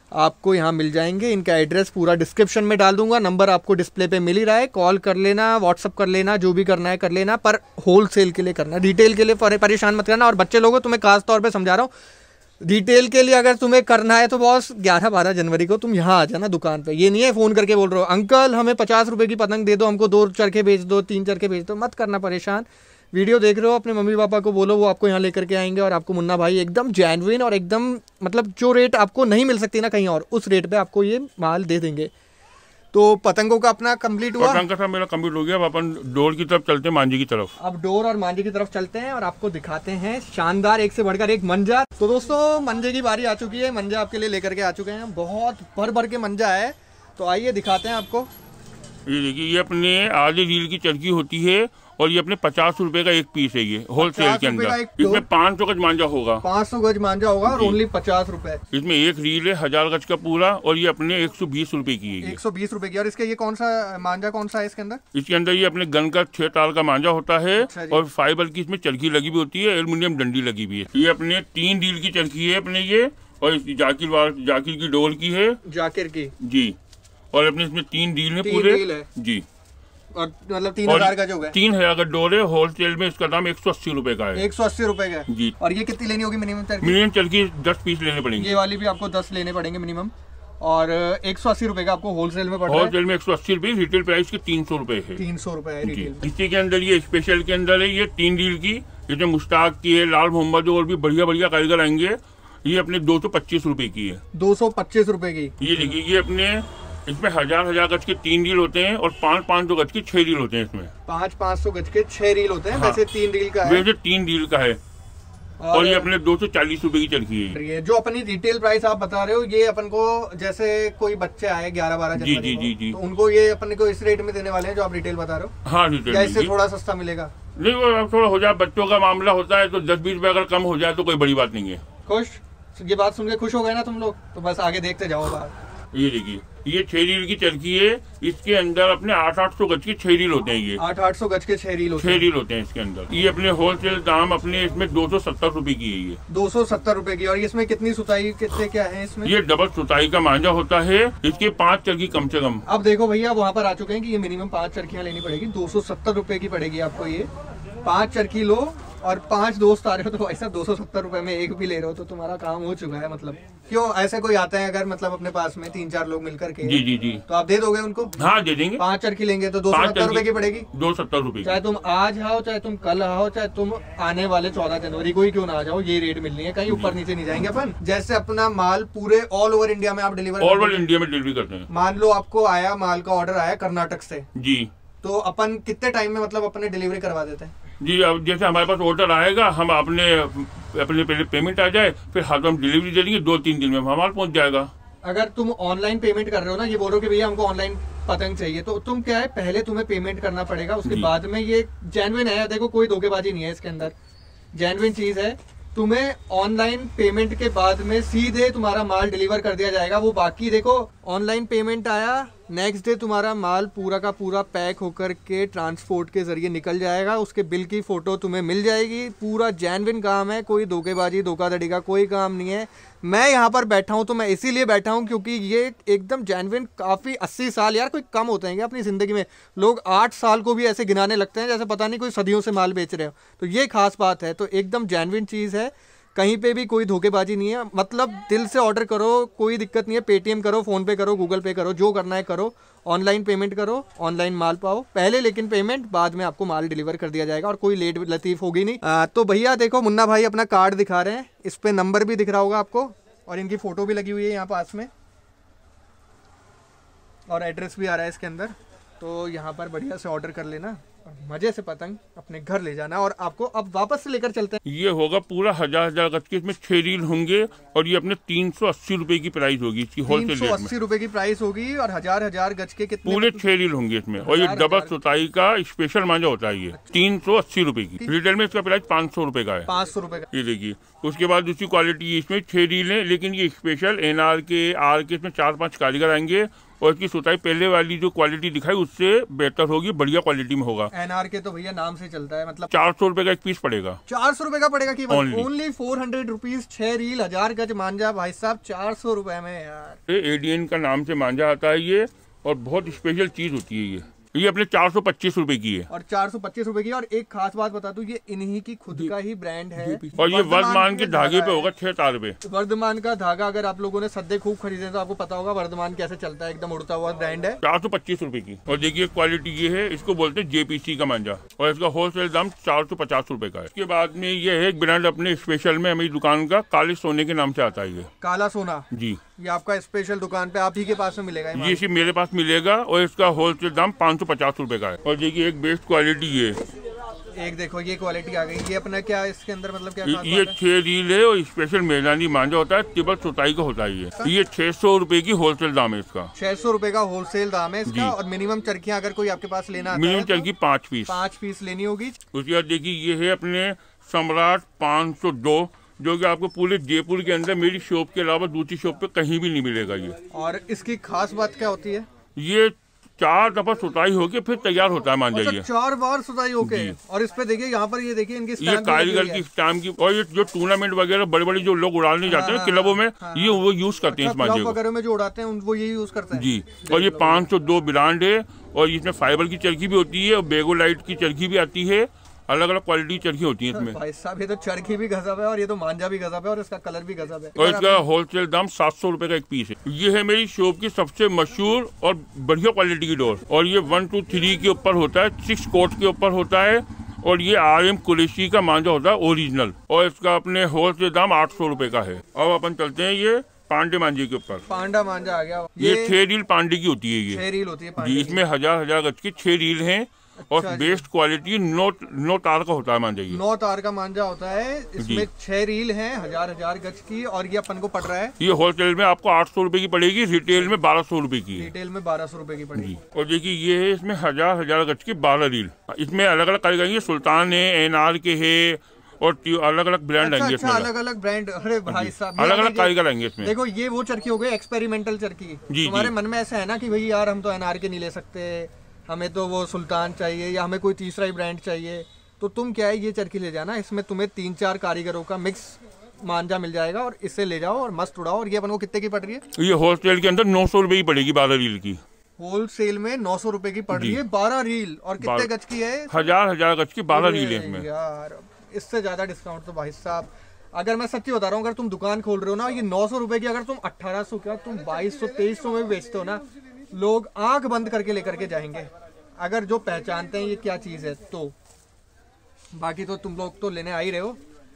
आपको यहाँ मिल जाएंगे। इनका एड्रेस पूरा डिस्क्रिप्शन में डाल दूंगा, नंबर आपको डिस्प्ले पे मिल ही रहा है, कॉल कर लेना, व्हाट्सअप कर लेना, जो भी करना है कर लेना, पर होलसेल के लिए करना, रिटेल के लिए परेशान मत करना। और बच्चे लोगों तुम्हें खास तौर पे समझा रहा हूँ, रिटेल के लिए अगर तुम्हें करना है तो बॉस 11-12 जनवरी को तुम यहाँ आ जाना दुकान पे। ये नहीं है फ़ोन करके बोल रहे हो अंकल हमें 50 रुपये की पतंग दे दो, हमको 2 चरखे बेच दो, 3 चरखे बेच दो, मत करना परेशान। वीडियो देख रहे हो अपने मम्मी पापा को बोलो, वो आपको यहाँ लेकर के आएंगे और आपको मुन्ना भाई एकदम जेन्युइन और एकदम मतलब जो रेट आपको नहीं मिल सकती ना कहीं और, उस रेट पे आपको ये माल दे देंगे। तो पतंगों का अपना कंप्लीट हुआ, पतंग का सब मेरा कंप्लीट हो गया। अब अपन डोर की तरफ चलते हैं, मांझी की तरफ। अब डोर और मांझी की तरफ चलते हैं और आपको दिखाते हैं शानदार एक से बढ़कर एक मंजा। तो दोस्तों मंजे की बारी आ चुकी है, मंजा आपके लिए लेकर के आ चुके हैं, बहुत भर भर के मंजा है। तो आइए दिखाते हैं आपको। ये देखिए, ये अपने आधे रील की चरखी होती है और ये अपने 50 रुपए का एक पीस है, ये होलसेल के अंदर। इसमें 500 गज मांझा होगा, 500 गज मांझा होगा और ओनली 50 रुपए। इसमें एक रील है 1000 गज का पूरा और ये अपने 120 रुपए की है। 120 रुपए की। और इसके ये कौन सा मांझा कौन सा है इसके अंदर? इसके अंदर ये अपने गन का 6 ताल का मांझा होता है। अच्छा और फाइबर की इसमें चरखी लगी हुई होती है, एल्युमिनियम डंडी लगी हुई है। ये अपने 3 रील की चरखी है अपने ये, और जाकिर की डोर की है, जाकिर की जी। और अपने इसमें 3 रील है पूरे जी। और मतलब 3000 का जो है 3000 का डोर है। होलसेल में इसका दाम 180 रुपए का है। 180 रुपए का जी। और ये कितनी लेनी होगी मिनिमम चरखी? मिनिमम चरखी 10 पीस लेने पड़ेंगे। ये वाली भी आपको 10 लेने पड़ेंगे मिनिमम। और 180 रुपए का आपको होलसेल में पड़ रहा है। होलसेल में 180 रुपए, रिटेल प्राइस के 300 रुपए है। 300 रुपए है रिटेल। इसी के अंदर ये स्पेशल के अंदर है, ये 3 रील की, इसमें मुश्ताक की है, लाल मोहम्मद और भी बढ़िया बढ़िया कारीगर आएंगे। ये अपने 225 रुपए की है। 225 रुपए की। ये देखिए, ये अपने इसमें 1000 गज के 3 रील होते हैं और 500 गज के 6 रील होते हैं। इसमें 500 गज के 6 रील होते हैं। हाँ। वैसे 3 रील का है। वैसे 3 रील का है। और ये अपने 240 रुपए की चरखी है। ये जो अपनी रिटेल प्राइस आप बता रहे हो, ये अपन को जैसे कोई बच्चे आए 11-12 जनवरी को, तो उनको ये अपन को इस रेट में देने वाले हैं जो आप रिटेल बता रहे हो? हाँ रिटेल। या इससे थोड़ा सस्ता मिलेगा? नहीं, वो थोड़ा हो जाए, बच्चों का मामला होता है तो 10-20 रुपए अगर कम हो जाए तो कोई बड़ी बात नहीं है। खुश? ये बात सुन के खुश हो गए ना तुम लोग? तो बस आगे देखते जाओ बात। ये देखिए, ये 6 रील की चरखी है। इसके अंदर अपने 800 गज के 6 रील होते हैं। ये 800 गज के 6 रील होते हैं इसके अंदर। ये अपने होलसेल दाम अपने इसमें 270 रुपए की है। ये 270 रुपए की। और इसमें कितनी सुताई कितने क्या है इसमें? ये डबल सुताई का मांझा होता है। इसके 5 चरखी कम से कम। अब देखो भैया वहाँ पर आ चुके हैं कि ये मिनिमम 5 चरखियाँ लेनी पड़ेगी। 270 रुपए की पड़ेगी आपको ये। 5 चरखी लो और 5 दोस्त आ रहे हो तो ऐसा 270 रुपए में एक भी ले रहे हो तो तुम्हारा काम हो चुका है। मतलब क्यों ऐसे कोई आता है अगर मतलब अपने पास में 3-4 लोग मिलकर के, जी जी जी, तो आप दे दोगे उनको? हाँ दे देंगे। 5 चरखी लेंगे तो 270 रुपए की पड़ेगी। 270 रुपए। चाहे तुम आज आओ, चाहे तुम कल आओ, चाहे तुम आने वाले 14 जनवरी को ही क्यों ना आ जाओ, ये रेट मिलनी है। कहीं ऊपर नीचे नहीं जाएंगे अपन। जैसे अपना माल पूरे ऑल ओवर इंडिया में आप डिलीवर, ऑल ओवर इंडिया में डिलीवरी करते हैं। मान लो आपको आया माल का ऑर्डर आया कर्नाटक से जी, तो अपन कितने टाइम में मतलब अपने डिलीवरी करवा देते हैं? जी, अब जैसे हमारे पास ऑर्डर आएगा, हम अपने पहले पेमेंट आ जाए, फिर हाथ हम डिलीवरी दे देंगे, 2-3 दिन में हमारा पहुंच जाएगा। अगर तुम ऑनलाइन पेमेंट कर रहे हो ना, ये बोल रहे हो कि भैया हमको ऑनलाइन पतंग चाहिए, तो तुम क्या है पहले तुम्हें पेमेंट करना पड़ेगा, उसके बाद में ये जेन्युइन है। देखो कोई धोखेबाजी नहीं है इसके अंदर, जेन्युइन चीज है। तुम्हें ऑनलाइन पेमेंट के बाद में सीधे तुम्हारा माल डिलीवर कर दिया जाएगा। वो बाकी देखो ऑनलाइन पेमेंट आया, नेक्स्ट डे तुम्हारा माल पूरा का पूरा पैक होकर के ट्रांसपोर्ट के जरिए निकल जाएगा। उसके बिल की फोटो तुम्हें मिल जाएगी। पूरा जेन्युइन काम है, कोई धोखेबाजी धोखाधड़ी का कोई काम नहीं है। मैं यहाँ पर बैठा हूँ तो मैं इसीलिए बैठा हूँ क्योंकि ये एकदम जेन्युइन। काफ़ी 80 साल यार कोई कम होते हैं क्या अपनी ज़िंदगी में? लोग 8 साल को भी ऐसे गिनाने लगते हैं जैसे पता नहीं कोई सदियों से माल बेच रहे हो। तो ये खास बात है। तो एकदम जेन्युइन चीज़ है, कहीं पे भी कोई धोखेबाजी नहीं है। मतलब दिल से ऑर्डर करो, कोई दिक्कत नहीं है। पेटीएम करो, फ़ोन पे करो, गूगल पे करो, जो करना है करो। ऑनलाइन पेमेंट करो, ऑनलाइन माल पाओ पहले, लेकिन पेमेंट बाद में आपको माल डिलीवर कर दिया जाएगा और कोई लेट लतीफ़ होगी नहीं। तो भैया देखो मुन्ना भाई अपना कार्ड दिखा रहे हैं, इस पे नंबर भी दिख रहा होगा आपको और इनकी फ़ोटो भी लगी हुई है यहाँ पास में और एड्रेस भी आ रहा है इसके अंदर। तो यहाँ पर बढ़िया से ऑर्डर कर लेना और मजे से पतंग अपने घर ले जाना। और आपको अब वापस से लेकर चलते हैं। ये होगा पूरा 1000 गज के, इसमें 6 रील होंगे और ये अपने 380 रुपए की प्राइस होगी इसकी होलसेल रेट में। 380 रुपए की प्राइस होगी और 1000 गज के कितने? पूरे 6 रील होंगे इसमें। और ये डबल सुताई का स्पेशल मांझा होता है। ये 380 रुपए की। रिटेल में इसका प्राइस 500 रुपए का है। 500 रुपए का। ये देखिए, उसके बाद दूसरी क्वालिटी इसमें 6 रील है, लेकिन ये स्पेशल NR के, R के, इसमें 4-5 कारीगर आएंगे और इसकी सुताई पहले वाली जो क्वालिटी दिखाई उससे बेहतर होगी, बढ़िया क्वालिटी में होगा। NR तो भैया नाम से चलता है, मतलब 400 रुपए का एक पीस पड़ेगा। 400 रुपए का पड़ेगा कि ओनली 400 रुपीज। 6 रील 1000 गज मांझा भाई साहब 400 रुपए में यार। एडीएन का नाम से मांझा आता है ये, और बहुत स्पेशल चीज होती है ये अपने 425 रुपए की है। और 425 रुपए की। और एक खास बात बता दूं, ये इन्हीं की खुद का ही ब्रांड है। और ये वर्धमान के धागे पे होगा 6 तार पे। वर्धमान का धागा, अगर आप लोगों ने सद्दे खूब खरीदे तो आपको पता होगा वर्धमान कैसे चलता है, एकदम उड़ता हुआ ब्रांड है। 425 रुपए की। और देखिए क्वालिटी ये है, इसको बोलते हैं JPC का मांझा, और इसका होलसेल दाम 450 रुपए का है। इसके बाद में ये है एक ब्रांड अपने स्पेशल में हमारी दुकान का काले सोने के नाम से आता है ये। काला सोना जी, ये आपका स्पेशल दुकान पे आप ही के पास में मिलेगा। ये सिर्फ मेरे पास मिलेगा, और इसका होलसेल दाम 550 रुपए का है। और देखिए एक बेस्ट क्वालिटी ये, एक देखो ये क्वालिटी आ गई। ये अपना क्या इसके अंदर मतलब क्या खास ये बात है? 6 रील है, और स्पेशल मैदानी मांझा होता है, तिब्बत सुताई का होता है ये 600 रुपए की होलसेल दाम है इसका। 600 रुपए का होलसेल दाम है इसका। और मिनिमम चरखियां अगर कोई आपके पास लेना आता है मिनिमम चरखी 5 पीस लेनी होगी। उसके बाद देखिए ये है अपने सम्राट 502, जो कि आपको पूरे जयपुर के अंदर मेरी शॉप के अलावा दूसरी शॉप पे कहीं भी नहीं मिलेगा ये। और इसकी खास बात क्या होती है? ये 4 दफा सुताई होके फिर तैयार होता है मांझा। ये 4 बार सुताई होके। और इस पे देखिए यहाँ पर ये देखिए इनकी ये कारीगर की स्टैम्प की। और ये जो टूर्नामेंट वगैरह बड़े बड़े जो लोग उड़ाने जाते हैं क्लबों में, ये वो यूज करते हैं इस मांझे को वगैरह में जो उड़ाते हैं वो यही यूज करते हैं जी। और ये 502 ब्रांड है, और इसमें फाइबर की चरखी भी होती है, और बेगोलाइट की चरखी भी आती है। अलग अलग क्वालिटी चरखी होती है इसमें। भाई साहब ये तो चरखी भी गजब है, और ये तो मांझा भी गजब है, और इसका कलर भी गजब है। और इसका होलसेल दाम 700 रुपए का एक पीस है। ये है मेरी शॉप की सबसे मशहूर और बढ़िया क्वालिटी की डोर। और ये 1 2 3 के ऊपर होता है, 6 कोट के ऊपर होता है, और ये RM कुरैशी का मांझा होता है ओरिजिनल। और इसका अपने होलसेल दाम 800 रुपए का है। अब अपन चलते हैं ये पांडे मांझे के ऊपर। पांडा मांझा आ गया। ये 6 रील पांडे की होती है। ये 6 रील होती है जी, इसमें हजार गज की 6 रील हैं। और बेस्ट क्वालिटी 9 तार का होता है मांझा। ये 9 तार का मांझा होता है। इसमें 6 रील हैं हजार गज की। और ये अपन को पड़ रहा है, ये होलसेल में आपको 800 रुपए की पड़ेगी, रिटेल में 1200 रुपए की है। रिटेल में 1200 रुपए की पड़ेगी। और देखिए ये है, इसमें हजार गज की 12 रील। इसमें अलग अलग कारीगर, सुल्तान है, NR के है, और अलग अलग ब्रांड आएंगे इसमें। अलग अलग ब्रांड। अरे भाई साहब अलग अलग कारीगर आएंगे इसमें। देखो ये वो चरखी हो गई एक्सपेरिमेंटल चरखी। तुम्हारे मन में ऐसा है ना कि भाई यार हम तो NR के नहीं ले सकते, हमें तो वो सुल्तान चाहिए, या हमें कोई तीसरा ही ब्रांड चाहिए, तो तुम क्या है ये चरखी ले जाना। इसमें तुम्हें 3-4 कारीगरों का मिक्स मांझा मिल जाएगा, और इससे ले जाओ और मस्त उड़ाओ। और ये अपन को कितने की पड़ रही है? ये होलसेल के अंदर 900 रुपए की पड़ेगी 12 रील की। होलसेल में 900 रुपए की पड़ रही है 12 रील। और कितने गज की है? हजार गज की 12 रील है इसमें। यार इससे ज्यादा डिस्काउंट तो भाई साहब, अगर मैं सच्ची बता रहा हूँ, अगर तुम दुकान खोल रहे हो ना, ये 900 रुपए की अगर तुम 1800 का तुम 2200-2300 में बेचते हो ना, लोग आंख बंद करके लेकर के जाएंगे, अगर जो पहचानते हैं ये क्या चीज है तो। बाकी तो तुम लोग तो लेने आ ही रहे हो।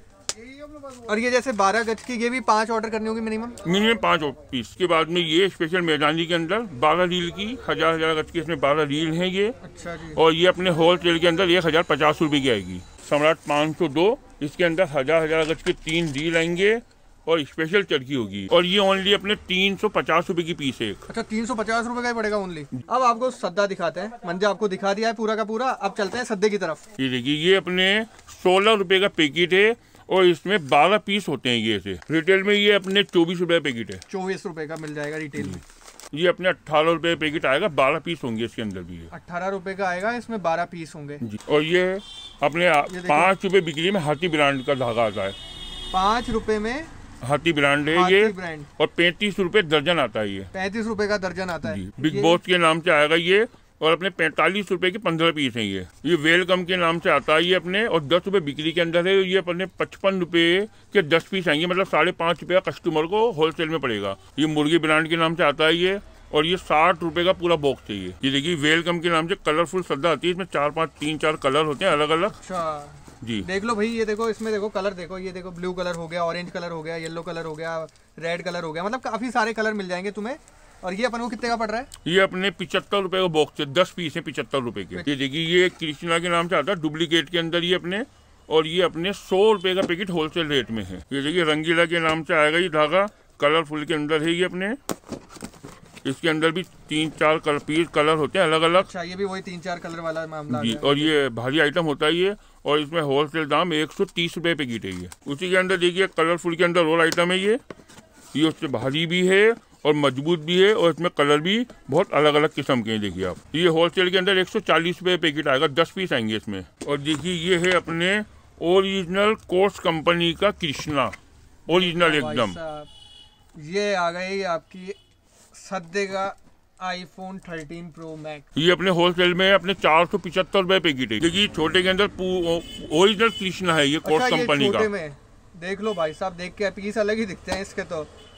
और ये जैसे 12 गज की, ये भी 5 ऑर्डर करनी होगी मिनिमम 5 पीस। के बाद में ये स्पेशल मैदानी के अंदर 12 रील की, हजार गज की इसमें 12 रील हैं ये। अच्छा जी। और ये अपने होलसेल के अंदर 1050 रुपए की आएगी। सम्राट 502, इसके अंदर हजार गज के 3 रील आएंगे, और स्पेशल चरखी होगी। और ये ओनली अपने 350 रुपए की पीस है। अच्छा 350 रुपए का ही पड़ेगा ओनली। अब आपको सद्दा दिखाते हैं। मंजा आपको दिखा दिया है पूरा का पूरा, अब चलते हैं सद्दे की तरफ। ये देखिए ये अपने 16 रुपए का पैकेट है, और इसमें 12 पीस होते हैं ये से। रिटेल में ये अपने 24 रुपए पैकेट है। 24 रुपए का मिल जाएगा रिटेल में। ये अपने 18 रुपए पैकेट आएगा, 12 पीस होंगे इसके अंदर भी। 18 रुपए का आएगा, इसमें 12 पीस होंगे जी। और ये अपने 5 रुपए बिक्री में हाथी ब्रांड का धागा आता है। 5 रुपए में हाथी ब्रांड है ये। और 35 रुपए दर्जन आता है ये। 35 रुपए का दर्जन आता है। बिग बॉस के नाम से आएगा ये। और अपने 45 रुपए के 15 पीस हैं ये वेलकम के नाम से आता है ये अपने। और 10 रुपए बिक्री के अंदर है ये। अपने 55 रुपए के 10 पीस आएंगे, मतलब 5.5 रुपए का कस्टमर को होलसेल में पड़ेगा। ये मुर्गी ब्रांड के नाम से आता है ये। और ये 60 रुपए का पूरा बॉक्स है ये देखिए वेलकम के नाम से कलरफुल सद्दा आती है। इसमें 4-5-3-4 कलर होते हैं अलग अलग। अच्छा जी देख लो भाई, ये देखो इसमें देखो कलर देखो, ये देखो ब्लू कलर हो गया, ऑरेंज कलर हो गया, येलो कलर हो गया, रेड कलर हो गया, मतलब काफी सारे कलर मिल जाएंगे तुम्हें। और ये अपन को कितने का पड़ रहा है? ये अपने 75 रुपए का बॉक्स है, 10 पीस है 75 रुपए के। ये देखिए ये कृष्णा के नाम से आता है डुप्लीकेट के अंदर ये अपने। और ये अपने 100 रुपए का पैकेट होलसेल रेट में है। ये देखिए रंगीला के नाम से आएगा ये धागा, कलरफुल के अंदर है ये अपने। इसके अंदर भी 3-4 पीस कलर होते हैं अलग अलग। अच्छा ये भी वही 3-4 कलर वाला मामला जी। और ये भारी आइटम होता है ये। और इसमें होलसेल दाम 130 रुपए पैकेट है ये। उसी के अंदर देखिए कलरफुल के अंदर और आइटम है ये उससे भारी भी है और मजबूत भी है और इसमें कलर भी बहुत अलग अलग किस्म के हैं। देखिए आप, ये होलसेल के अंदर 140 रुपये पैकेट आएगा, 10 पीस आएंगे इसमें। और देखिए ये है अपने ओरिजिनल कोर्स कंपनी का कृष्णा, ओरिजिनल एकदम। ये आ गई आपकी सद्दे का iPhone 13 Pro Max। ये अपने होलसेल में अपने 475 रुपये पैकेट है। देखिए छोटे के अंदर ओरिजिनल कृष्णा है, ये कोर्स कंपनी का। में देख लो भाई साहब, देख के पीस अलग ही दिखते हैं इसके तो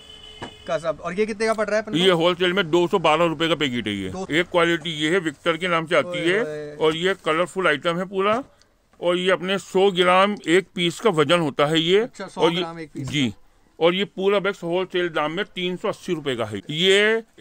कसम। और ये कितने का पड़ रहा है? ये होलसेल में 212 रुपए का पैकेट है। ये एक क्वालिटी ये है, विक्टर के नाम से आती है और ये कलरफुल आइटम है पूरा। और ये अपने 100 ग्राम एक पीस का वजन होता है ये। अच्छा, 100 ग्राम एक पीस जी। और ये पूरा बैग होलसेल दाम में 380 रुपए का है। ये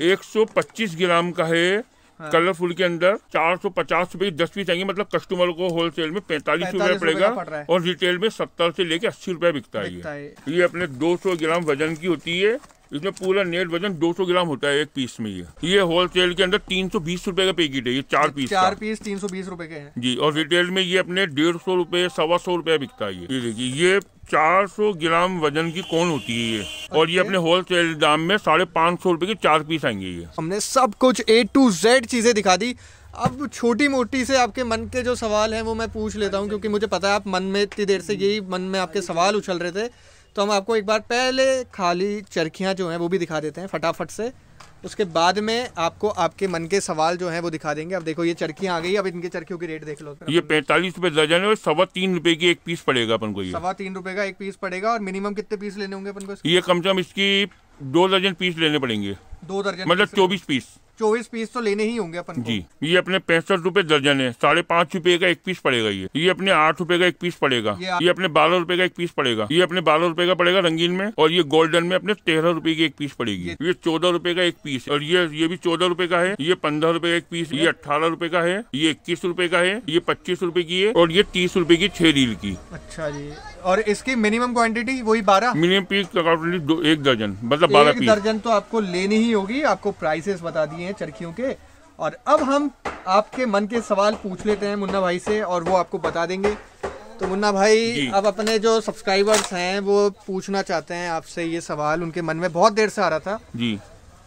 125 ग्राम का है। हाँ। कलरफुल के अंदर 450 रुपए 10 पीस आएंगे, मतलब कस्टमर को होलसेल में 45 रुपए पड़ेगा और रिटेल में 70 से लेके 80 रुपए बिकता है। ये अपने 200 ग्राम वजन की होती है। इसमें पूरा नेट वजन 200 ग्राम होता है एक पीस में। ये होलसेल के अंदर 320 रुपए का पैकेट है। ये 4 पीस 320 रुपए के हैं जी। और रिटेल में ये अपने 150 रुपए 125 रुपए बिकता है। ये देखिए, ये 400 ग्राम वजन की कौन होती है ये। और ये अपने होलसेल दाम में 550 रुपए के 4 पीस आएंगे। ये हमने सब कुछ A to Z चीजें दिखा दी। अब छोटी मोटी से आपके मन के जो सवाल हैं वो मैं पूछ लेता हूँ, क्योंकि मुझे पता है आप मन में इतनी देर से यही मन में आपके सवाल उछल रहे थे। तो हम आपको एक बार पहले खाली चरखियाँ जो हैं वो भी दिखा देते हैं फटाफट से। उसके बाद में आपको आपके मन के सवाल जो हैं वो दिखा देंगे। अब देखो ये चरखियाँ आ गई, अब इनके चरखियों की रेट देख लो। ये 45 रुपए दर्जन है और 3.25 रुपए की एक पीस पड़ेगा अपन को। ये 3.25 रुपए का एक पीस पड़ेगा। और मिनिमम कितने पीस लेने होंगे अपन को? ये कम से कम इसकी 2 दर्जन पीस लेने पड़ेंगे। 2 दर्जन मतलब 24 पीस। 24 पीस तो लेने ही होंगे अपन को। जी। ये अपने 65 रुपए दर्जन है, 5.5 रुपए का एक पीस पड़ेगा। ये अपने 8 रुपए का एक पीस पड़ेगा। ये अपने 12 रुपए का एक पीस पड़ेगा। ये अपने 12 रुपए का पड़ेगा रंगीन में। और ये गोल्डन में अपने 13 रुपए की एक पीस पड़ेगी। ये 14 रुपए का एक पीस। और ये भी 14 रुपए का है। ये 15 रुपए का एक पीस। ये 18 रुपए का है। ये 21 रुपए का है। ये 25 रुपए की है। और ये 30 रुपए की 6 रील की। अच्छा जी। और इसकी मिनिमम क्वांटिटी वही 12? मिनिमम पीस एक दर्जन, मतलब 12 पीस। दर्जन तो आपको लेनी ही होगी। आपको प्राइसेस बता दिए हैं चरखियों के। और अब हम आपके मन के सवाल पूछ लेते हैं मुन्ना भाई से और वो आपको बता देंगे। तो मुन्ना भाई, अब अपने जो सब्सक्राइबर्स हैं वो पूछना चाहते हैं आपसे ये सवाल, उनके मन में बहुत देर से आ रहा था जी।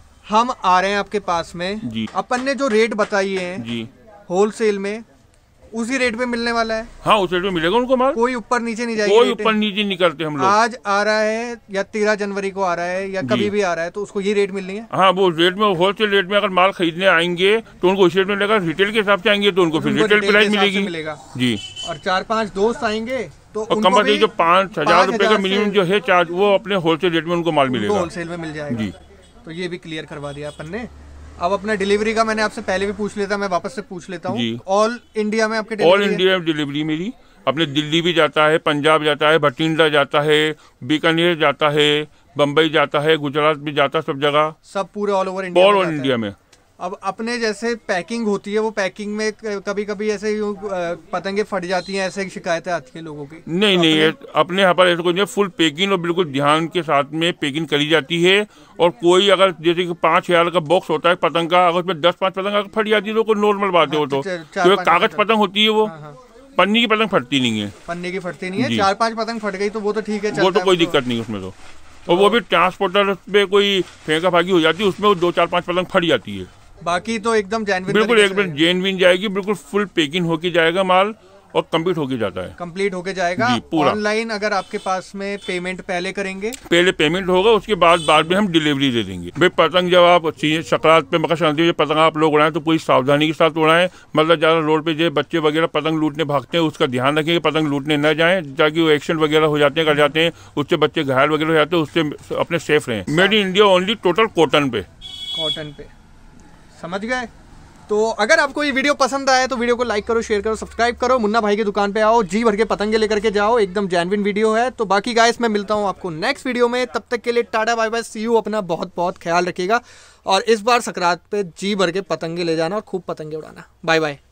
हम आ रहे हैं आपके पास में जी। अपन ने जो रेट बताई है जी होलसेल में, उसी रेट पे मिलने वाला है? हाँ, उस रेट में मिलेगा उनको माल। कोई ऊपर नीचे नहीं जाएगी? कोई ऊपर नीचे नहीं करते हम लोग। आज आ रहा है या 13 जनवरी को आ रहा है या कभी भी आ रहा है, तो उसको ये रेट मिलनी है? हाँ, वो रेट में, होलसेल रेट में अगर माल खरीदने आएंगे तो उनको इस रेट में मिलेगा। रिटेल के हिसाब से आएंगे तो उनको फिर रिटेल प्राइस मिलेगी जी। और 4-5 दोस्त आएंगे तो कंपनी जो 5,000 रुपए का मिनिमम जो है चार्ज, वो अपने होलसेल रेट में उनको माल मिलेगा, होलसेल में मिल जाएगा जी। तो ये भी क्लियर करवा दिया अपन ने। अब अपना डिलीवरी का मैंने आपसे पहले भी पूछ लिया था, मैं वापस से पूछ लेता हूँ। ऑल इंडिया में आपके ऑल इंडिया में डिलीवरी मेरी अपने दिल्ली भी जाता है, पंजाब जाता है, भटिंडा जाता है, बीकानेर जाता है, बम्बई जाता है, गुजरात भी जाता है, सब जगह, सब पूरे ऑल ओवर इंडिया में। अब अपने जैसे पैकिंग होती है, वो पैकिंग में कभी कभी ऐसे पतंगे फट जाती हैं, ऐसे शिकायतें आती है लोगों की? नहीं, अपने यहाँ पर ऐसा कुछ नहीं, फुल पैकिंग और बिल्कुल ध्यान के साथ में पैकिंग करी जाती है। और कोई अगर जैसे कि 5,000 का बॉक्स होता है पतंग का, अगर उसमें 10-5 पतंग अगर फट जाती है तो कोई नॉर्मल बात है। वो तो कागज पतंग होती है, वो पन्नी की पतंग फटती नहीं है। पन्नी की फटती नहीं है। 4-5 पतंग फट गई तो वो तो ठीक है, वो तो कोई दिक्कत नहीं उसमें तो। और वो भी ट्रांसपोर्टर पे कोई फेंका फाकी हो जाती है, उसमें 2-4-5 पतंग फट जाती है। बाकी तो एकदम जेन्युइन, बिल्कुल एकदम जेन्युइन जाएगी, बिल्कुल फुल पैकिंग होके जाएगा माल और कंप्लीट होके जाता है, कंप्लीट होके जाएगा पूरा। ऑनलाइन अगर आपके पास में पेमेंट पहले करेंगे, पहले पेमेंट होगा, उसके बाद में हम डिलीवरी दे देंगे। भाई पतंग जब आप संक्रांत पे, मकर संक्रांति में पतंग आप लोग उड़ाएं तो पूरी सावधानी के साथ उड़ाएं। मतलब ज़्यादा रोड पे जो बच्चे वगैरह पतंग लूटने भागते हैं उसका ध्यान रखें कि पतंग लूटने न जाएं, ताकि वो एक्सीडेंट वगैरह हो जाते हैं, कर जाते हैं, उससे बच्चे घायल वगैरह हो जाते हैं, उससे अपने सेफ रहें। Made in India only, total cotton पे। समझ गए? तो अगर आपको ये वीडियो पसंद आया तो वीडियो को लाइक करो, शेयर करो, सब्सक्राइब करो, मुन्ना भाई की दुकान पे आओ, जी भर के पतंगे लेकर के जाओ, एकदम जेन्युइन वीडियो है। तो बाकी गाइस मैं मिलता हूँ आपको नेक्स्ट वीडियो में, तब तक के लिए tata bye bye, see you. अपना बहुत बहुत ख्याल रखिएगा और इस बार संक्रांत पे जी भर के पतंगे ले जाना और खूब पतंगे उड़ाना। Bye bye.